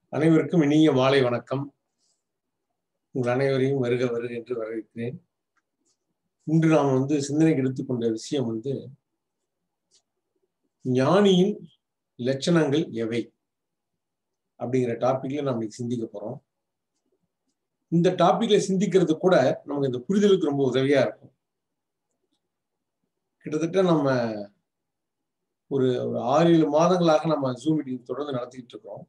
அனைவருக்கும் இனிய மாலை வணக்கம். உங்கள் அனைவரையும் வருக வருக என்று வரவேற்கிறேன். இன்று நாம் சிந்தனைக்கு எடுத்துக்கொண்ட விஷயம் ஞானியின் லட்சணங்கள் எவை அப்படிங்கிற டாபிக்ல நம்ம சிந்திக்க போறோம். இந்த டாபிக்ல சிந்திக்கிறது கூட நமக்கு இந்த புரிதலுக்கு ரொம்ப உதவியா இருக்கும். கிட்டத்தட்ட நம்ம ஒரு 6-7 மாதங்களாக நம்ம ஜூம் மீட்டிங் தொடர்ந்து நடத்திட்டு இருக்கிறோம்.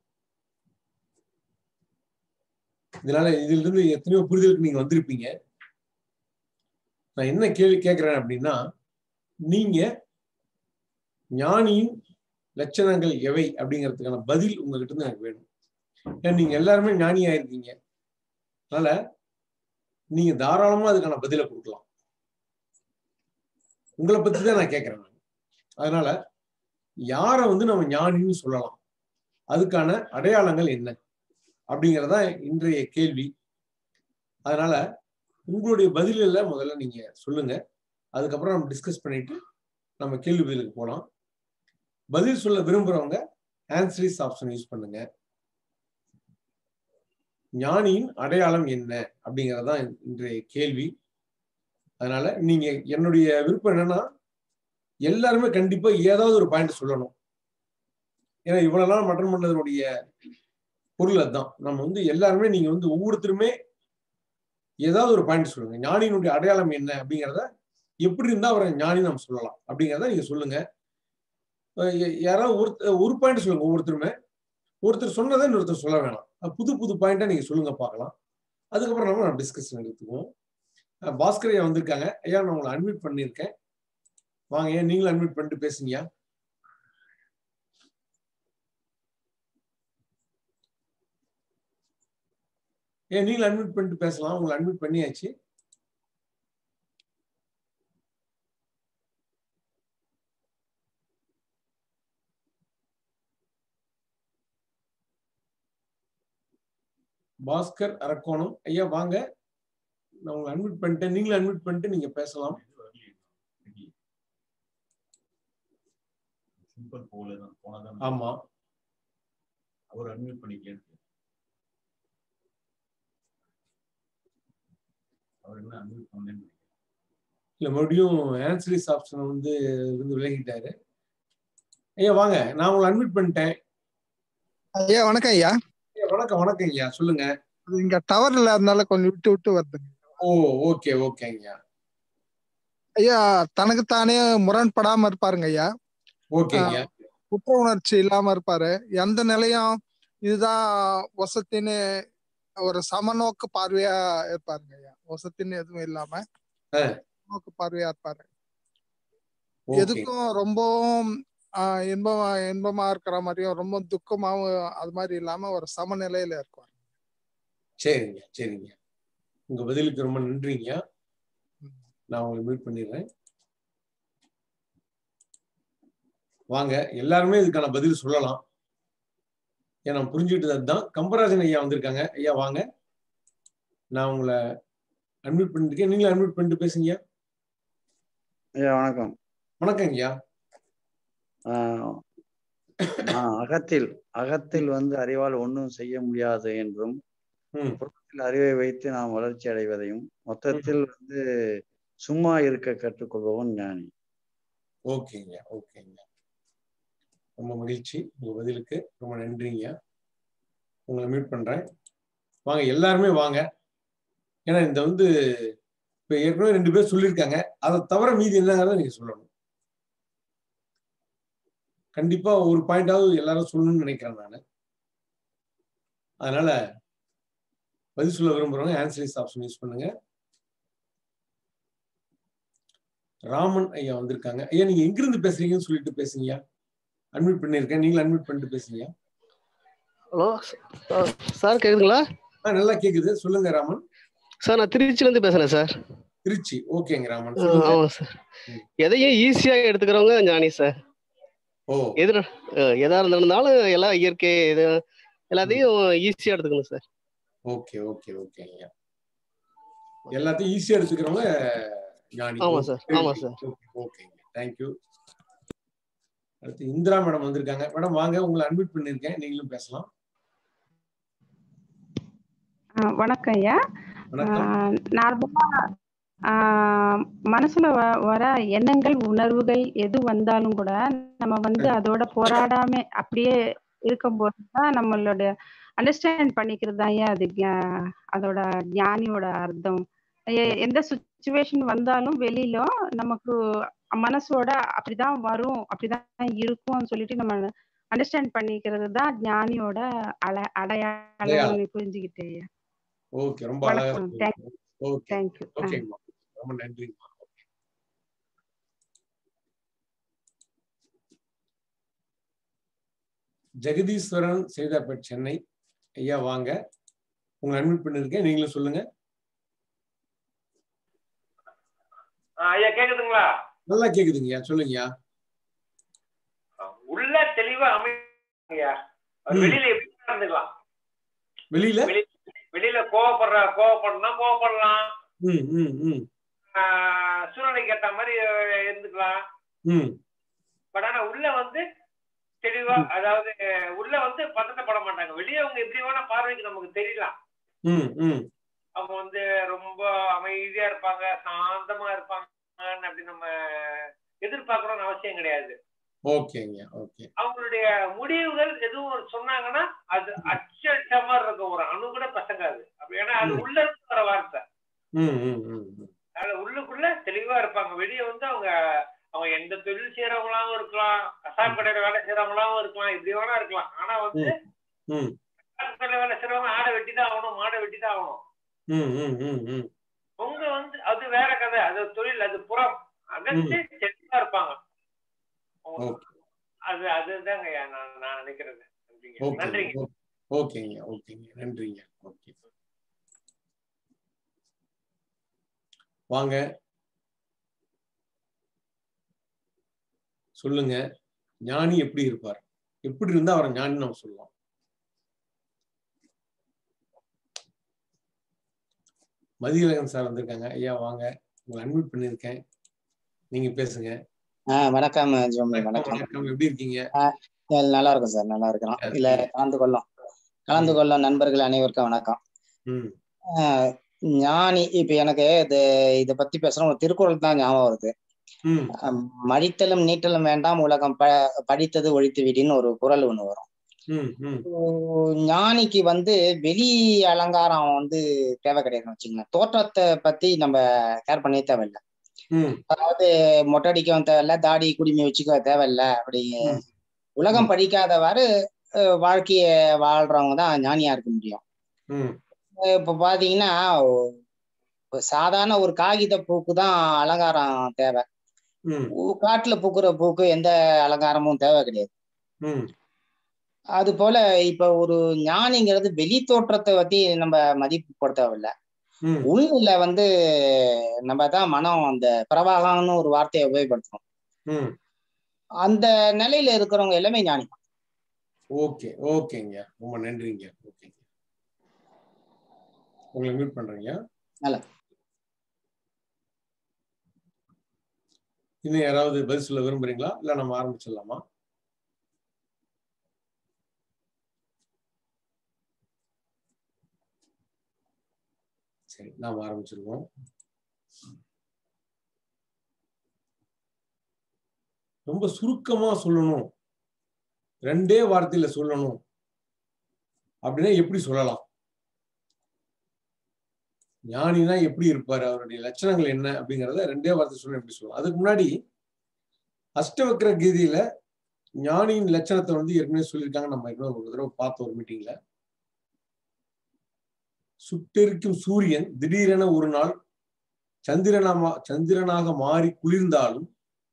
இதனால இதுல இருந்து எத்தனையோ புரிதலுக்கு நீங்க வந்திருப்பீங்க. நான் என்ன கேள்வி கேட்கிறேன் அப்படின்னா, நீங்க ஞானியின் லட்சணங்கள் எவை அப்படிங்கிறதுக்கான பதில் உங்ககிட்ட இருந்து எனக்கு வேணும். ஏன்னா நீங்க எல்லாருமே ஞானியா இருக்கீங்க. அதனால நீங்க தாராளமா அதுக்கான பதிலை கொடுக்கலாம். உங்களை பத்தி தான் நான் கேட்கிறேன். அதனால யாரை நம்ம ஞானின்னு சொல்லலாம், அதுக்கான அடையாளங்கள் என்ன அப்படிங்கறதா இன்றைய கேள்வி. அதனால உங்களுடைய பதில்ல முதல்ல நீங்க சொல்லுங்க. அதுக்கப்புறம் நம்ம டிஸ்கஸ் பண்ணிட்டு நம்ம கேள்வி பதிலுக்கு போலாம். பதில் சொல்ல விரும்புறவங்க ஆன்சரிஸ் ஆப்ஷன் யூஸ் பண்ணுங்க. ஞானியின் அடையாளம் என்ன அப்படிங்கறதா இன்றைய கேள்வி. அதனால நீங்க என்னுடைய விருப்பம் என்னன்னா, எல்லாருமே கண்டிப்பா ஏதாவது ஒரு பாயிண்ட் சொல்லணும். ஏன்னா இவ்வளவு நாள் மட்டன் பண்ணதனுடைய பொருள் அதுதான். நம்ம எல்லாருமே நீங்க ஒவ்வொருத்தருமே ஏதாவது ஒரு பாயிண்ட் சொல்லுங்க. ஞானியினுடைய அடையாளம் என்ன அப்படிங்கிறத, எப்படி இருந்தா அவரை ஞானி நம்ம சொல்லலாம் அப்படிங்கிறத நீங்க சொல்லுங்க. யாராவது ஒரு பாயிண்ட் சொல்லுங்க. ஒருத்தர் சொன்னதை இன்னொருத்தர் சொல்ல வேணாம். புது புது பாயிண்டா நீங்க சொல்லுங்க பார்க்கலாம். அதுக்கப்புறம் நம்ம டிஸ்கஷன் எடுத்துக்குவோம். பாஸ்கர் ஐயா வந்திருக்காங்க. ஐயா, நான் உங்களை அட்மிட் பண்ணியிருக்கேன். வாங்க, ஏன் நீங்களும் அட்மிட் பண்ணிட்டு பேசுங்க. ஏன் நீங்களும் அட்மிட் பண்ணிட்டு பேசலாம். உங்களை அட்மிட் பண்ணியாச்சு. பாஸ்கர் அரக்கோணம் ஐயா, வாங்க. நான் உங்களை அட்மிட் பண்ணிட்டேன். நீங்களும் அட்மிட் பண்ணிட்டு நீங்க பேசலாம். ஆமா, அவர் அட்மிட் பண்ணிக்க. அவர் என்ன அட்மிட் பண்ணலன்னு இல்ல, மறுபடியும் ஆன்சரிஸ் ஆப்ஷன் விலகிட்டாரு. ஐயா வாங்க, நான் உங்களை அட்மிட் பண்ணிட்டேன். ஐயா வணக்கம் ஐயா. வணக்கம் வணக்கம் ஐயா, சொல்லுங்க. இங்க டவர் இல்லாதனால கொஞ்சம் விட்டு விட்டு வருதுங்க. ஓ, ஓகே ஓகே ஐயா. ஐயா தனக்குத்தானே முரண்படாம இருப்பாருங்க ஐயா. ஓகே ஐயா. குற்ற உணர்ச்சி இல்லாம இருப்பாரு. எந்த நிலையும் இதுதான் வசத்தின்னு ஒரு சமநோக்கு பார்வையா இருப்பாருங்க ஐயா. வசத்தின்னு எதுவும் இல்லாம நோக்கு பார்வையா இருப்பாரு. எதுக்கும் ரொம்பவும் இன்பமா இருக்கிற மாதிரியும் ரொம்ப துக்கமாவும் அது மாதிரி இல்லாம ஒரு சமநிலையில இருப்பாரு. சரிங்க சரிங்க, உங்க பதிலுக்கு ரொம்ப நன்றிங்க. நான் உங்களை மீட் பண்ணிடுறேன். வாங்க, எல்லாருமே இதுக்கான பதில் சொல்லலாம். ஏன்னா புரிஞ்சுக்கிட்டது அதுதான். கம்பராஜன் ஐயா வந்திருக்காங்க. ஐயா வாங்க, நான் உங்களை அட்மிட் பண்ணிருக்கேன். நீங்களும் அட்மிட் பண்ணிட்டு பேசுங்க. ஐயா வணக்கம். வணக்கம் ஐயா. அகத்தில் அறிவால் ஒன்றும் செய்ய முடியாது என்றும், புறத்தில் அறிவை வைத்து நாம் வளர்ச்சி அடைவதையும், மொத்தத்தில் சும்மா இருக்க கற்றுக்கொள்பவன் ஞானி. ஓகேங்க ஓகேங்க, ரொம்ப மகிழ்ச்சி. உங்க பதிலுக்கு ரொம்ப நன்றிங்க. உங்களை மீட் பண்றேன். வாங்க, எல்லாருமே வாங்க. ஏன்னா இந்த இப்ப ஏற்கனவே 2 பேர் சொல்லியிருக்காங்க. அதை தவிர மீதி என்னங்கிறத நீங்க சொல்லணும். கண்டிப்பா ஒரு பாயிண்டாவது எல்லாரும் சொல்லணும்னு நினைக்கிறேன் நான். அதனால பதில் சொல்ல விரும்புறவங்க ஆன்சரிஸ் ஆப்ஷன் யூஸ் பண்ணுங்க. ராமன் ஐயா வந்திருக்காங்க. ஐயா, நீங்க எங்கிருந்து பேசுறீங்கன்னு சொல்லிட்டு பேசுங்க. அட்மிட் பண்ணிருக்கேன். நீங்களும் அட்மிட் பண்ணிட்டு பேசுங்க. ஹலோ சார், கேக்குதுங்களா? நல்லா கேக்குது, சொல்லுங்க ராமன். சார், நான் திருச்சில இருந்து பேசுறேன் சார். திருச்சி, ஓகேங்க ராமன். ஆமா சார். எதையும் ஈஸியா எடுத்துக்கிறவங்க ஞானி சார். எதா இருந்தாலும் எல்லாம் இயற்கை எல்லாத்தையும் ஈஸியா எடுத்துக்கணும் சார். ஓகே ஓகே ஓகே ஐயா, எல்லாத்தையும் ஈஸியா எடுத்துக்கிறவங்க ஞானி. ஆமா சார், ஆமா சார். ஓகேங்க, தேங்க்யூ. அடுத்து இந்திரா மேடம் வந்திருக்காங்க. மேடம் வாங்க, உங்களை அட்மிட் பண்ணிருக்கேன். நீங்களும் பேசலாம். வணக்கம் ஐயா. வணக்கம். நார்மலா மனசுல வர எண்ணங்கள் உணர்வுகள் எது வந்தாலும் கூட நம்ம வந்து அதோட போராடாம அப்படியே இருக்கும்போதுதான் நம்மளோட அண்டர்ஸ்டாண்ட் பண்ணிக்கிறது தான் ஐயா அது அதோட ஞானியோட அர்த்தம். எந்த சுச்சுவேஷன் வந்தாலும் வெளியில நமக்கு மனசோட அப்படிதான் வரும் அப்படிதான் இருக்கும்னு சொல்லிட்டு நம்ம அண்டர்ஸ்டாண்ட் பண்ணிக்கிறது தான் ஞானியோட அடையாளம் புரிஞ்சுக்கிட்டேன். ஓகே, ரொம்ப அழகா சொன்னீங்க. Okay, thank you. ஓகேங்கம்மா, ரொம்ப நன்றிங்கம்மா. ஜெகதீஸ்வரன் சேதாப்பேட், சென்னை. ஐயா வாங்க, உங்களை அட்மிட் பண்ணிருக்கேன், நீங்களும் சொல்லுங்க. ஐயா கேக்குதுங்களா? நல்லா கேக்குதுங்கய்யா, சொல்லுங்கய்யா. உள்ள தெளிவா அமையா, வெளியில எப்படி நடந்துக்கலாம்? வெளியில கோவப்படலாம், சூழ்நிலைக்கு ஏற்ற மாதிரி இருந்துக்கலாம். பட் ஆனா உள்ள வந்து தெளிவா, அதாவது உள்ள வந்து பதட்டப்பட மாட்டாங்க. வெளியே அவங்க எப்படி வேணா பார்வைக்கு நமக்கு தெரியலாம். அவங்க வந்து ரொம்ப அமைதியா இருப்பாங்க, சாந்தமா இருப்பாங்க, அப்படி நம்ம எதிர்பார்க்கணும்னு அவசியம் கிடையாது. ஓகேங்க, ஓகே. அவங்களுடைய முடிவுகள் எதுவும் சொன்னாங்கன்னா அது அச்சமா இருக்க ஒரு அணு கூட பசங்காது. அப்படி ஏன்னா அது உள்ள இருந்து வர வார்த்தை. அதனால உள்ளுக்குள்ள தெளிவா இருப்பாங்க. வெளியே வந்து அவங்க எந்த தொழில் செய்யறவங்களாவும் இருக்கலாம், கசாப் கடையில வேலை செய்யறவங்களாவும் இருக்கலாம், இப்படி வேணா இருக்கலாம். ஆனா வந்து கசாப் கடையில வேலை செய்யறவங்க ஆடை வெட்டிதான் ஆகணும், மாடை வெட்டிதான் ஆகணும். அவங்க வந்து அது வேற கதை, அது தொழில், அது புறம். அகத்து தெளிவா இருப்பாங்க. அதுதாங்க நான் நினைக்கிறது. நன்றிங்க. ஓகேங்க, ஓகேங்க, நன்றிங்க. ஓகே, வாங்க சொல்லுங்க. ஞானி எப்படி இருப்பார்? எப்படி இருந்தா அவரை ஞானி நம்ம சொல்லலாம்? மதியழகன் சார் வந்திருக்காங்க. ஐயா வாங்க, உங்களை அட்மிட் பண்ணிருக்கேன், நீங்க பேசுங்க. வணக்கம் ஜோமி. வணக்கம், எப்படி இருக்கீங்க? நல்லா இருக்கும் சார், நல்லா இருக்கிறோம். இல்ல கலந்து கொள்ளும் நண்பர்கள் அனைவருக்கும் வணக்கம். ஞானி, இப்ப எனக்கு இதை பத்தி பேசுற ஒரு திருக்குறள் தான் ஞாபகம் வருது. மழித்தலும் நீட்டலும் வேண்டாம், உலகம் படித்தது ஒழித்து விடின்னு ஒரு குறள் ஒண்ணு வரும். ஞானிக்கு வந்து வெளி அலங்காரம் வந்து தேவை கிடையாதுன்னு வச்சுக்கோங்க. தோற்றத்தை பத்தி நம்ம கேர் பண்ணவே தேவையில்லை. அதாவது மொட்டடிக்கவும் தேவையில்ல, தாடி குடிமை வச்சுக்க தேவையில்ல. அப்படி உலகம் படிக்காதவாறு வாழ்க்கைய வாழ்றவங்க தான் ஞானியா இருக்க முடியும். இப்ப பாத்தீங்கன்னா சாதாரண ஒரு காகித பூக்கு தான் அலங்காரம் தேவை. காட்டுல பூக்குற பூக்கு எந்த அலங்காரமும் தேவை கிடையாது. அது போல இப்ப ஒரு ஞானிங்கிறது வெளி தோற்றத்தை பத்தி நம்ம மதிப்பு போட தேவையில்லை. உள்ள வந்து நம்ம தான் மனம், அந்த பிரவாகம்னு ஒரு வார்த்தையை உபயோகப்படுத்தணும். அந்த நிலையில இருக்கிறவங்க எல்லாமே ஞானி. ஓகே, ஓகேங்க, ரொம்ப நன்றிங்க. ஓகேங்க, உங்களை மியூட் பண்றீங்க. நல்ல. இன்னும் யாராவது பதில் சொல்ல விரும்புறீங்களா? இல்ல நம்ம ஆரம்பிச்சிடலாமா? சரி, நாம ஆரம்பிச்சிருவோம். ரொம்ப சுருக்கமா சொல்லணும், 2 வார்த்தையில சொல்லணும் அப்படின்னா எப்படி சொல்லலாம்? ஞானினா எப்படி இருப்பாரு, அவருடைய லட்சணங்கள் என்ன அப்படிங்கறத 2 வார்த்தை சொல்ல எப்படி சொல்லலாம்? அதுக்கு முன்னாடி அஷ்டவக்ர கீதையில ஞானியின் லட்சணத்தை வந்து ஏற்கனவே சொல்லியிருக்காங்க. நம்ம ஏற்கனவே ஒரு தடவை பார்த்த ஒரு மீட்டிங்ல, சுட்டெரிக்கும் சூரியன் திடீரென ஒரு நாள் சந்திரனாக மாறி குளிர்ந்தாலும்,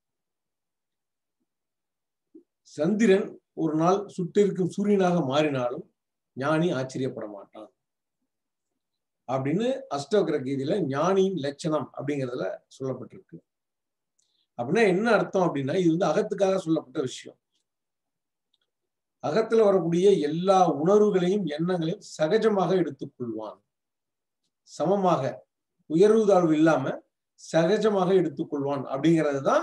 சந்திரன் ஒரு நாள் சுட்டெரிக்கும் சூரியனாக மாறினாலும் ஞானி ஆச்சரியப்பட மாட்டான் அப்படின்னு அஷ்டவக்ர கீதையில ஞானியின் லட்சணம் அப்படிங்கிறதுல சொல்லப்பட்டிருக்கு. அப்படின்னா என்ன அர்த்தம் அப்படின்னா, இது வந்து அகத்துக்காக சொல்லப்பட்ட விஷயம். அகத்துல வரக்கூடிய எல்லா உணர்வுகளையும் எண்ணங்களையும் சகஜமாக எடுத்துக்கொள்வான். சமமாக, உயர்வு தாழ்வு இல்லாம சகஜமாக எடுத்துக்கொள்வான் அப்படிங்கிறது தான்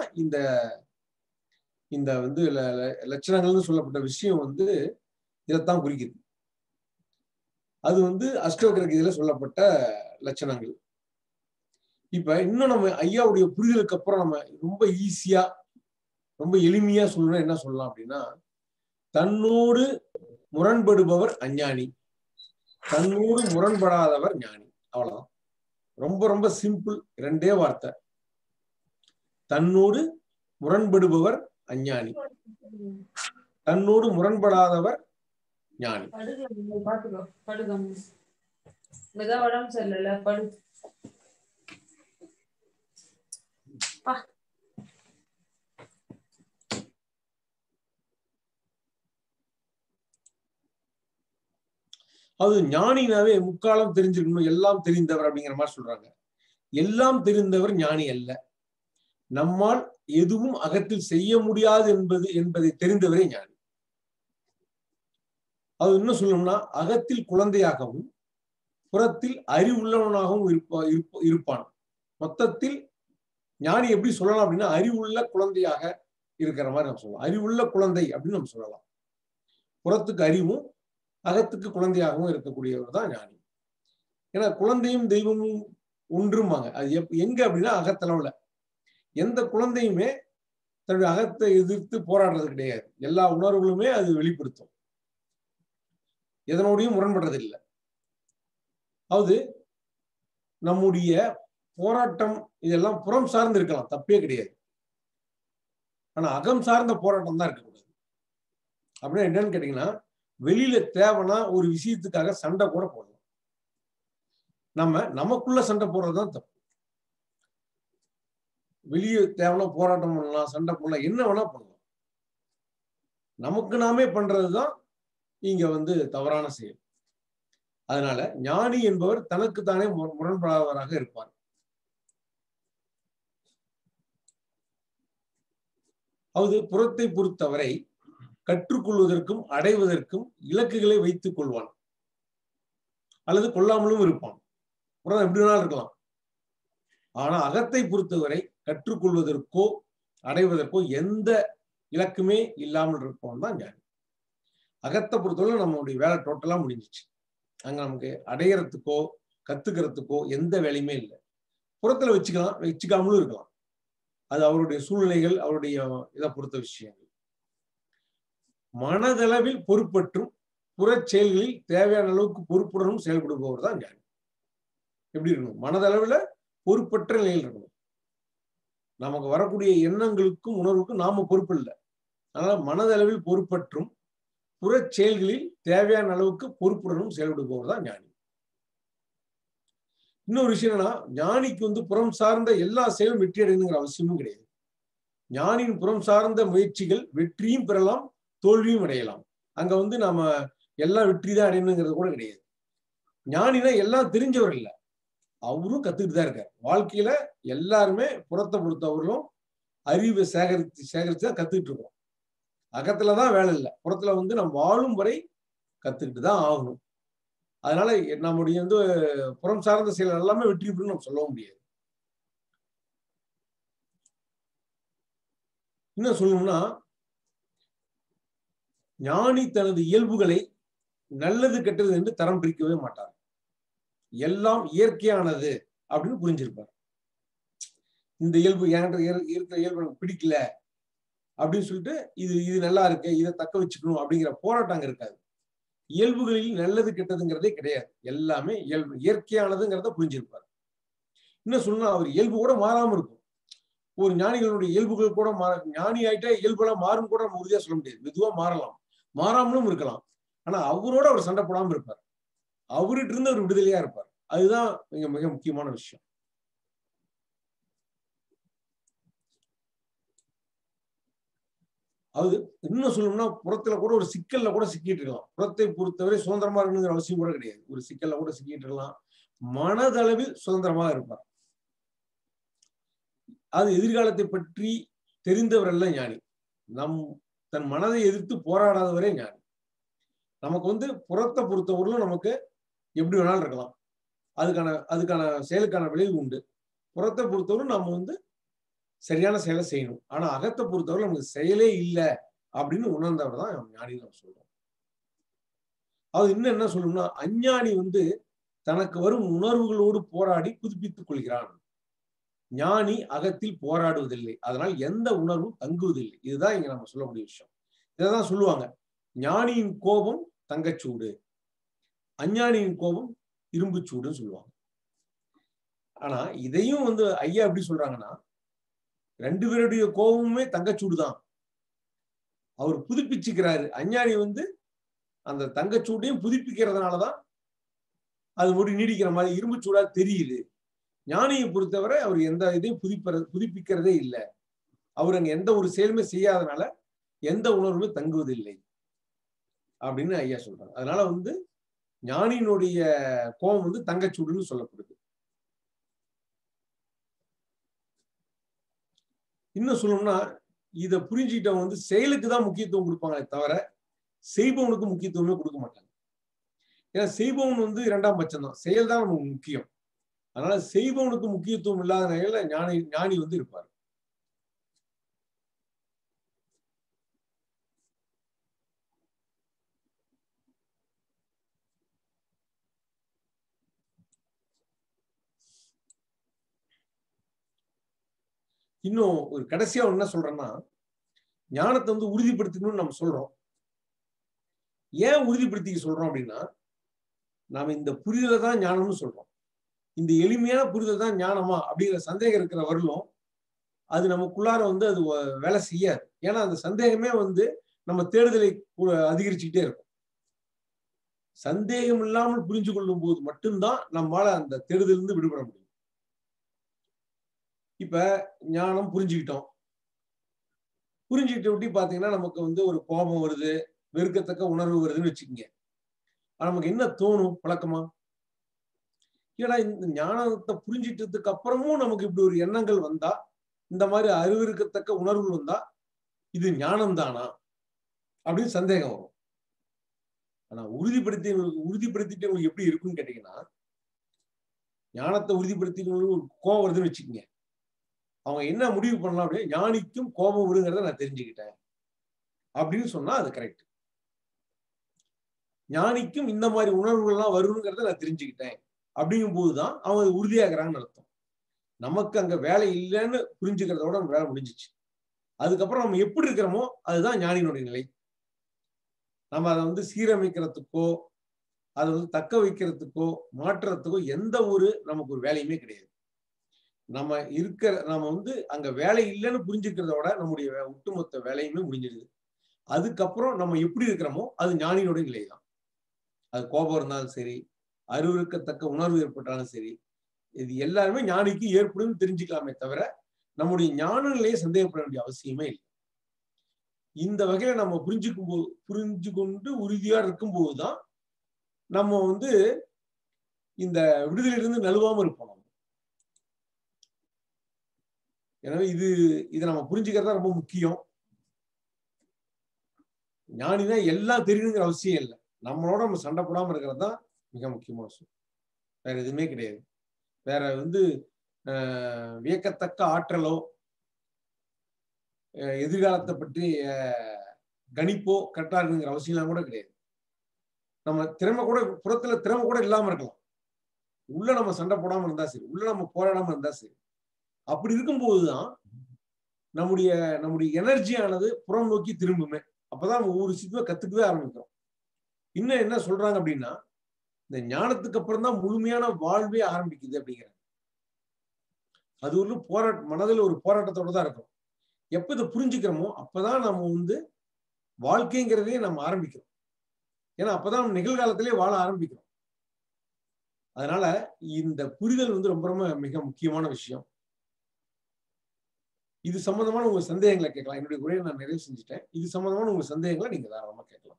இந்த வந்து லட்சணங்கள்னு சொல்லப்பட்ட விஷயம் வந்து இதைத்தான் குறிக்குது. அது வந்து அஷ்டவக்ர கீதையில சொல்லப்பட்ட லட்சணங்கள். இப்ப இன்னும் நம்ம ஐயாவுடைய புரிதலுக்கு அப்புறம் நம்ம ரொம்ப ஈஸியா ரொம்ப எளிமையா சொல்லணும் என்ன சொல்லலாம் அப்படின்னா, தன்னோடு முரண்படுபவர் அஞ்ஞானி, தன்னோடு முரண்படாதவர் ஞானி. அவ்வளவுதான். ரொம்ப ரொம்ப சிம்பிள், ரெண்டே வார்த்தை. தன்னோடு முரண்படுபவர் அஞ்ஞானி, தன்னோடு முரண்படாதவர் ஞானி. அது ஞானினாவே முக்காலம் தெரிஞ்சிருக்கணும், எல்லாம் தெரிந்தவர் அப்படிங்கிற மாதிரி சொல்றாங்க. எல்லாம் தெரிந்தவர் ஞானி அல்ல. நம்மால் எதுவும் அகத்தில் செய்ய முடியாது என்பதை தெரிந்தவரே ஞானி. அது இன்னும் சொல்லணும்னா, அகத்தில் குழந்தையாகவும் புறத்தில் அறிவுள்ளவனாகவும் இருப்பான். மொத்தத்தில் ஞானி எப்படி சொல்லலாம் அப்படின்னா, அறிவுள்ள குழந்தையாக இருக்கிற மாதிரி நம்ம சொல்லலாம். அறிவுள்ள குழந்தை அப்படின்னு நம்ம சொல்லலாம். புறத்துக்கு அறிவும் அகத்துக்கு குழந்தையாகவும் இருக்கக்கூடியவர் தான் ஞானி. ஏன்னா குழந்தையும் தெய்வமும் ஒன்றுமாங்க. அது எங்க அப்படின்னா அகத்தளவுல. எந்த குழந்தையுமே தன்னுடைய அகத்தை எதிர்த்து போராடுறது கிடையாது. எல்லா உணர்வுகளுமே அது வெளிப்படுத்தும், எதனோடையும் முரண்படுறது இல்லை. அதாவது நம்முடைய போராட்டம் இதெல்லாம் புறம் சார்ந்து இருக்கலாம், தப்பே கிடையாது. ஆனா அகம் சார்ந்த போராட்டம் தான் இருக்கக்கூடாது. அப்படின்னா என்னன்னு கேட்டீங்கன்னா, வெளியில தேவைன்னா ஒரு விஷயத்துக்காக சண்டை கூட போடலாம். நமக்குள்ள சண்டை போடுறதுதான் தப்பு. வெளியே தேவைன்னா போராட்டம் பண்ணலாம், சண்டை போடலாம், என்ன வேணா பண்ணலாம். நமக்கு நாமே பண்றதுதான் இங்க வந்து தவறான செயல். அதனால ஞானி என்பவர் தனக்கு தானே முரண்படாதவராக இருப்பார். அதாவது புறத்தை பொறுத்தவரை கற்றுக்கொள்வதற்கும் அடைவதற்கும் இலக்குகளை வைத்துக் கொள்வான், அல்லது கொள்ளாமலும் இருப்பான். புறம் எப்படி வேணாலும் இருக்கலாம். ஆனா அகத்தை பொறுத்தவரை கற்றுக்கொள்வதற்கோ அடைவதற்கோ எந்த இலக்குமே இல்லாமல் இருப்பவன் தான் ஞானி. அகத்தை பொறுத்தவரை நம்மளுடைய வேலை டோட்டலா முடிஞ்சிச்சு. அங்க நமக்கு அடையறதுக்கோ கத்துக்கிறதுக்கோ எந்த வேலையுமே இல்லை. புறத்துல வச்சுக்கலாம், வச்சுக்காமலும் இருக்கலாம். அது அவருடைய சூழ்நிலைகள், அவருடைய இதை பொறுத்த விஷயங்கள். மனதளவில் பொறுப்பற்றும் புற செயல்களில் தேவையான அளவுக்கு பொறுப்புடனும் செயல்படுபவர் தான் ஞானி. எப்படி இருக்கணும்? மனதளவுல பொறுப்பற்ற நிலையில் இருக்கணும். நமக்கு வரக்கூடிய எண்ணங்களுக்கும் உணர்வுக்கும் நாம பொறுப்பு இல்லை. அதனால மனதளவில் பொறுப்பற்றும் புற செயல்களில் தேவையான அளவுக்கு பொறுப்புடனும் செயல்படுபவர் தான் ஞானி. இன்னொரு விஷயம் என்னன்னா, ஞானிக்கு வந்து புறம் சார்ந்த எல்லா செயலும் வெற்றி அடையணுங்கிற அவசியமும் கிடையாது. ஞானியின் புறம் சார்ந்த முயற்சிகள் வெற்றியும் பெறலாம், தோல்வியும் அடையலாம். அங்க வந்து நாம எல்லாம் வெற்றி தான் அடையணுங்கிறது கூட கிடையாது. ஞானினா எல்லாம் தெரிஞ்சவர் இல்லை, அவரும் கத்துக்கிட்டு தான் இருக்காரு. வாழ்க்கையில எல்லாருமே புறத்தை பொறுத்தவர்களும் அறிவை சேகரித்து தான் கத்துக்கிட்டு இருக்கோம். அகத்துலதான் வேலை இல்லை, புறத்துல வந்து நம்ம வாழும் வரை கத்துக்கிட்டு தான் ஆகணும். அதனால நம்முடைய வந்து புறம் சார்ந்த செயல் எல்லாமே வெற்றி பெறும் நம்ம சொல்ல முடியாது. இன்னும் சொல்லணும்னா, ஞானி தனது இயல்புகளை நல்லது கெட்டது என்று தரம் பிரிக்கவே மாட்டார். எல்லாம் இயற்கையானது அப்படின்னு புரிஞ்சிருப்பார். இந்த இயல்பு இருக்கிற இயல்பு எனக்கு பிடிக்கல அப்படின்னு சொல்லிட்டு இது நல்லா இருக்கு, இதை தக்க வச்சுக்கணும் அப்படிங்கிற போராட்டம் அங்க இருக்காது. இயல்புகளில் நல்லது கெட்டதுங்கிறதே கிடையாது, எல்லாமே இயல்பு இயற்கையானதுங்கிறத புரிஞ்சிருப்பார். இன்னும் சொன்னா அவர் இயல்பு கூட மாறாம இருக்கும். ஒரு ஞானிகளுடைய இயல்புகள் கூட ஞானி ஆயிட்டா இயல்புலாம் மாறும் கூட நம்ம உறுதியா சொல்ல முடியாது. மெதுவா மாறலாம், மாறாமலும் இருக்கலாம். ஆனா அவரோட அவர் சண்டை போடாம இருப்பார், அவர்கிட்ட இருந்து அவர் விடுதலையா இருப்பார். அதுதான் மிக மிக முக்கியமான விஷயம். அது இன்னும் சொல்லணும்னா, புறத்துல கூட ஒரு சிக்கல்ல கூட சிக்கிட்டு இருக்கலாம். புறத்தை பொறுத்தவரை சுதந்திரமா இருக்கணுங்கிற அவசியம் கூட கிடையாது. ஒரு சிக்கல்ல கூட சிக்கிட்டு இருக்கலாம், மனதளவில் சுதந்திரமாக இருப்பார். அது எதிர்காலத்தை பற்றி தெரிந்தவர் அல்ல ஞானி. தன் மனதை எதிர்த்து போராடாதவரே ஞானி. நமக்கு வந்து புறத்தை பொறுத்தவரையிலும் நமக்கு எப்படி வேணாலும் இருக்கலாம், அதுக்கான செயலுக்கான விளைவு உண்டு. புறத்தை பொறுத்தவரை நம்ம வந்து சரியான செயலை செய்யணும். ஆனா அகத்தை பொறுத்தவரை நமக்கு செயலே இல்லை அப்படின்னு உணர்ந்தவர் தான் ஞானி நம்ம சொல்றோம். அது இன்னும் என்ன சொல்லணும்னா, அஞ்ஞானி வந்து தனக்கு வரும் உணர்வுகளோடு போராடி புதுப்பித்துக் கொள்கிறான். ஞானி அகத்தில் போராடுவதில்லை, அதனால் எந்த உணர்வும் தங்குவதில்லை. இதுதான் இங்க நம்ம சொல்லக்கூடிய விஷயம். இதான் சொல்லுவாங்க, ஞானியின் கோபம் தங்கச்சூடு, அஞ்ஞானியின் கோபம் இரும்பு சூடுன்னு சொல்லுவாங்க. ஆனா இதையும் வந்து ஐயா எப்படி சொல்றாங்கன்னா, ரெண்டு பேருடைய கோபமுமே தங்கச்சூடு தான். அவர் புதுப்பிச்சுக்கிறாரு. அஞ்ஞானி வந்து அந்த தங்கச்சூட்டையும் புதுப்பிக்கிறதுனாலதான் அது முடி நீடிக்கிற மாதிரி இரும்பு சூடா தெரியுது. ஞானியை பொறுத்தவரை அவர் எந்த இதையும் புதுப்பிக்கிறதே இல்லை. அவர் அங்க எந்த ஒரு செயலுமே செய்யாதனால எந்த உணர்வுமே தங்குவதில்லை அப்படின்னு ஐயா சொல்றாங்க. அதனால வந்து ஞானியினுடைய கோபம் வந்து தங்கச்சூடுன்னு சொல்லப்படுது. இன்னும் சொல்லணும்னா, இதை புரிஞ்சுக்கிட்டவங்க வந்து செயலுக்கு தான் முக்கியத்துவம் கொடுப்பாங்களே தவிர செய்பவனுக்கு முக்கியத்துவமே கொடுக்க மாட்டாங்க. ஏன்னா செய்பவன் வந்து இரண்டாம் பட்சம் தான், செயல் தான் நமக்கு முக்கியம். அதனால செய்பவனுக்கு முக்கியத்துவம் இல்லாத நிலையில ஞானி வந்து இருப்பார். இன்னும் ஒரு கடைசியா என்ன சொல்றேன்னா, ஞானத்தை வந்து உறுதிப்படுத்தணும்னு நம்ம சொல்றோம். ஏன் உறுதிப்படுத்திக்க சொல்றோம் அப்படின்னா, நாம இந்த புரிதலை தான் ஞானம்னு சொல்றோம். இந்த எளிமையான புரிதல் தான் ஞானமா அப்படிங்கிற சந்தேகம் இருக்கிற வரலும் அது நமக்குள்ளார வந்து அது வேலை செய்யாது. ஏன்னா அந்த சந்தேகமே வந்து நம்ம தேடுதலை அதிகரிச்சுக்கிட்டே இருக்கும். சந்தேகம் இல்லாமல் புரிஞ்சு கொள்ளும் போது மட்டும்தான் நம்மளால அந்த தேடுதலிருந்து விடுபட முடியும். இப்ப ஞானம் புரிஞ்சுக்கிட்டோம். புரிஞ்சுக்கிட்ட விட்டு பாத்தீங்கன்னா நமக்கு வந்து ஒரு கோபம் வருது, வெறுக்கத்தக்க உணர்வு வருதுன்னு வச்சுக்கோங்க. நமக்கு என்ன தோணும் வழக்கமா? ஏன்னா இந்த ஞானத்தை புரிஞ்சிட்டதுக்கு அப்புறமும் நமக்கு இப்படி ஒரு எண்ணங்கள் வந்தா, இந்த மாதிரி அறிவிருக்கத்தக்க உணர்வுகள் வந்தா, இது ஞானம் தானா அப்படின்னு சந்தேகம் வரும். ஆனா உறுதிப்படுத்திட்டு உங்களுக்கு எப்படி இருக்குன்னு கேட்டீங்கன்னா, ஞானத்தை உறுதிப்படுத்திட்டு கோபம் வருதுன்னு வச்சுக்கோங்க. அவங்க என்ன முடிவு பண்ணலாம் அப்படின்னா, ஞானிக்கும் கோபம் வருங்கிறத நான் தெரிஞ்சுக்கிட்டேன் அப்படின்னு சொன்னா அது கரெக்ட். ஞானிக்கும் இந்த மாதிரி உணர்வுகள்லாம் வருங்கிறத நான் தெரிஞ்சுக்கிட்டேன் அப்படிங்கும் போதுதான் அவங்க உறுதியாகிறாங்கன்னு அர்த்தம். நமக்கு அங்க வேலை இல்லைன்னு புரிஞ்சுக்கிறதோட வேலை முடிஞ்சிச்சு. அதுக்கப்புறம் நம்ம எப்படி இருக்கிறோமோ அதுதான் ஞானியினுடைய நிலை. நம்ம அதை வந்து சீரமைக்கிறதுக்கோ அதை வந்து தக்க வைக்கிறதுக்கோ மாற்றுறதுக்கோ எந்த ஒரு நமக்கு ஒரு வேலையுமே கிடையாது. நம்ம வந்து அங்க வேலை இல்லைன்னு புரிஞ்சுக்கிறதோட நம்முடைய ஒட்டுமொத்த வேலையுமே முடிஞ்சிடுது. அதுக்கப்புறம் நம்ம எப்படி இருக்கிறோமோ அது ஞானியினுடைய நிலை தான். அது கோபம் இருந்தாலும் சரி, அறிவிருக்கத்தக்க உணர்வு ஏற்பட்டாலும் சரி, இது எல்லாருமே ஞானிக்கு ஏற்படும் தெரிஞ்சுக்கலாமே தவிர நம்முடைய ஞான நிலையை சந்தேகப்பட வேண்டிய அவசியமே இல்லை. இந்த வகையில நம்ம புரிஞ்சு கொண்டு உறுதியா இருக்கும் போதுதான் நம்ம வந்து இந்த விடுதலையிலிருந்து நழுவாம இருப்போம். எனவே இதை நம்ம புரிஞ்சுக்கிறதா ரொம்ப முக்கியம். ஞானினா எல்லாம் தெரியணுங்கிற அவசியம் இல்லை. நம்மளோட நம்ம சண்டை போடாம இருக்கிறது தான் மிக முக்கியமான விஷயம். வேற எதுவுமே கிடையாது. வேற வந்து வியக்கத்தக்க ஆற்றலோ எதிர்காலத்தை பற்றி கணிப்போ கரெக்டா இருக்குங்கிற அவசியம்லாம் கூட கிடையாது. நம்ம திறமை கூட புறத்துல திறமை கூட இல்லாம இருக்கலாம். உள்ள நம்ம சண்டை போடாம இருந்தா சரி, உள்ள நம்ம போராடாம இருந்தா சரி. அப்படி இருக்கும்போதுதான் நம்முடைய எனர்ஜியானது புறம் நோக்கி திரும்புமே. அப்பதான் நம்ம ஒவ்வொரு விஷயத்தையுமே கத்துக்கவே ஆரம்பிக்கிறோம். இன்னும் என்ன சொல்றாங்க அப்படின்னா, இந்த ஞானத்துக்கு அப்புறம் தான் முழுமையான வாழ்வே ஆரம்பிக்குது அப்படிங்கிறாங்க. அது ஒரு மனதில் ஒரு போராட்டத்தோட தான் இருக்கும். எப்ப இதை புரிஞ்சுக்கிறோமோ அப்பதான் நம்ம வந்து வாழ்க்கைங்கிறதையே நம்ம ஆரம்பிக்கிறோம். ஏன்னா அப்பதான் நம்ம நிகழ்காலத்திலேயே வாழ ஆரம்பிக்கிறோம். அதனால இந்த புரிதல் வந்து ரொம்ப ரொம்ப மிக முக்கியமான விஷயம். இது சம்பந்தமான உங்க சந்தேகங்களை கேட்கலாம். என்னுடைய உரையை நான் நிறைவு செஞ்சுட்டேன். இது சம்பந்தமான உங்க சந்தேகங்களை நீங்க தாராளமா கேட்கலாம்.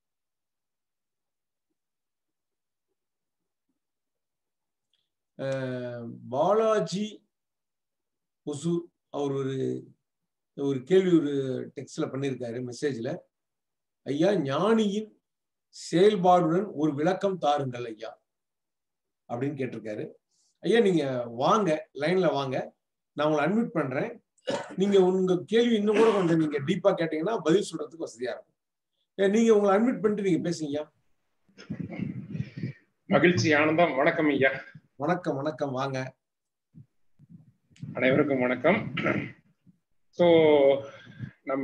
பாலாஜி ஒசு அவர் ஒரு கேள்வி ஒரு டெக்ஸ்ட்ல பண்ணியிருக்காரு, மெசேஜ்ல. ஐயா, ஞானியின் செயல்பாடுடன் ஒரு விளக்கம் தாருங்கள் ஐயா அப்படின்னு கேட்டிருக்காரு. ஐயா நீங்க வாங்க, லைன்ல வாங்க, நான் உங்களை அட்மிட் பண்றேன். நீங்க உங்க கேள்வி இன்னும் கூட கொஞ்சம் நீங்க டீப்பா கேட்டீங்கன்னா பதில் சொல்றதுக்கு வசதியா இருக்கும். நீங்க உங்களை அட்மிட் பண்ணிட்டு நீங்க பேசுங்க. மகிழ்ச்சி, ஆனந்தம். வணக்கம் ஐயா. வணக்கம். வணக்கம். வாங்க. அனைவருக்கும் வணக்கம். ஸோ நம்ம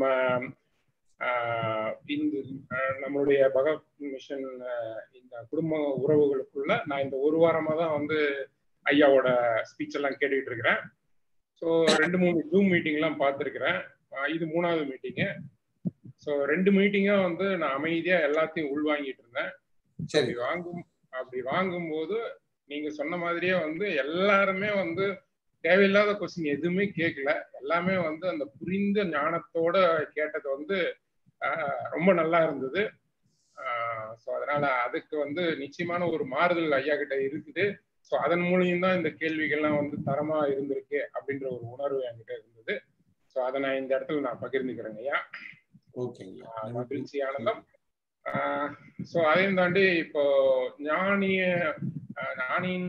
இந்த நம்மளுடைய பகவத் மிஷன் இந்த குடும்ப உறவுகளுக்குள்ள நான் இந்த ஒரு வாரமா தான் வந்து ஐயாவோட ஸ்பீச் எல்லாம் கேட்டுக்கிட்டு இருக்கிறேன். ஸோ 2-3 ஜூம் மீட்டிங்லாம் பார்த்துருக்கிறேன். இது 3வது மீட்டிங்கு. ஸோ 2 மீட்டிங்கா வந்து நான் அமைதியா எல்லாத்தையும் உள்வாங்கிட்டு இருந்தேன். அப்படி வாங்கும்போது நீங்க சொன்ன மாதிரியே வந்து எல்லாருமே வந்து தேவையில்லாத கொஸ்டின் எதுவுமே கேட்கல. எல்லாமே வந்து அந்த புரிந்த ஞானத்தோட கேட்டது வந்து ரொம்ப நல்லா இருந்தது. ஸோ அதனால அதுக்கு வந்து நிச்சயமான ஒரு மாறுதல் ஐயா கிட்ட இருக்குது. ஸோ அதன் மூலியம் தான் இந்த கேள்விகள்லாம் வந்து தரமா இருந்திருக்கு அப்படின்ற ஒரு உணர்வு என்கிட்ட இருந்தது. ஸோ அதை நான் இந்த இடத்துல நான் பகிர்ந்துக்கிறேங்க ஐயா. மகிழ்ச்சி, ஆனந்தம். ஸோ அதையும் தாண்டி இப்போ ஞானியின்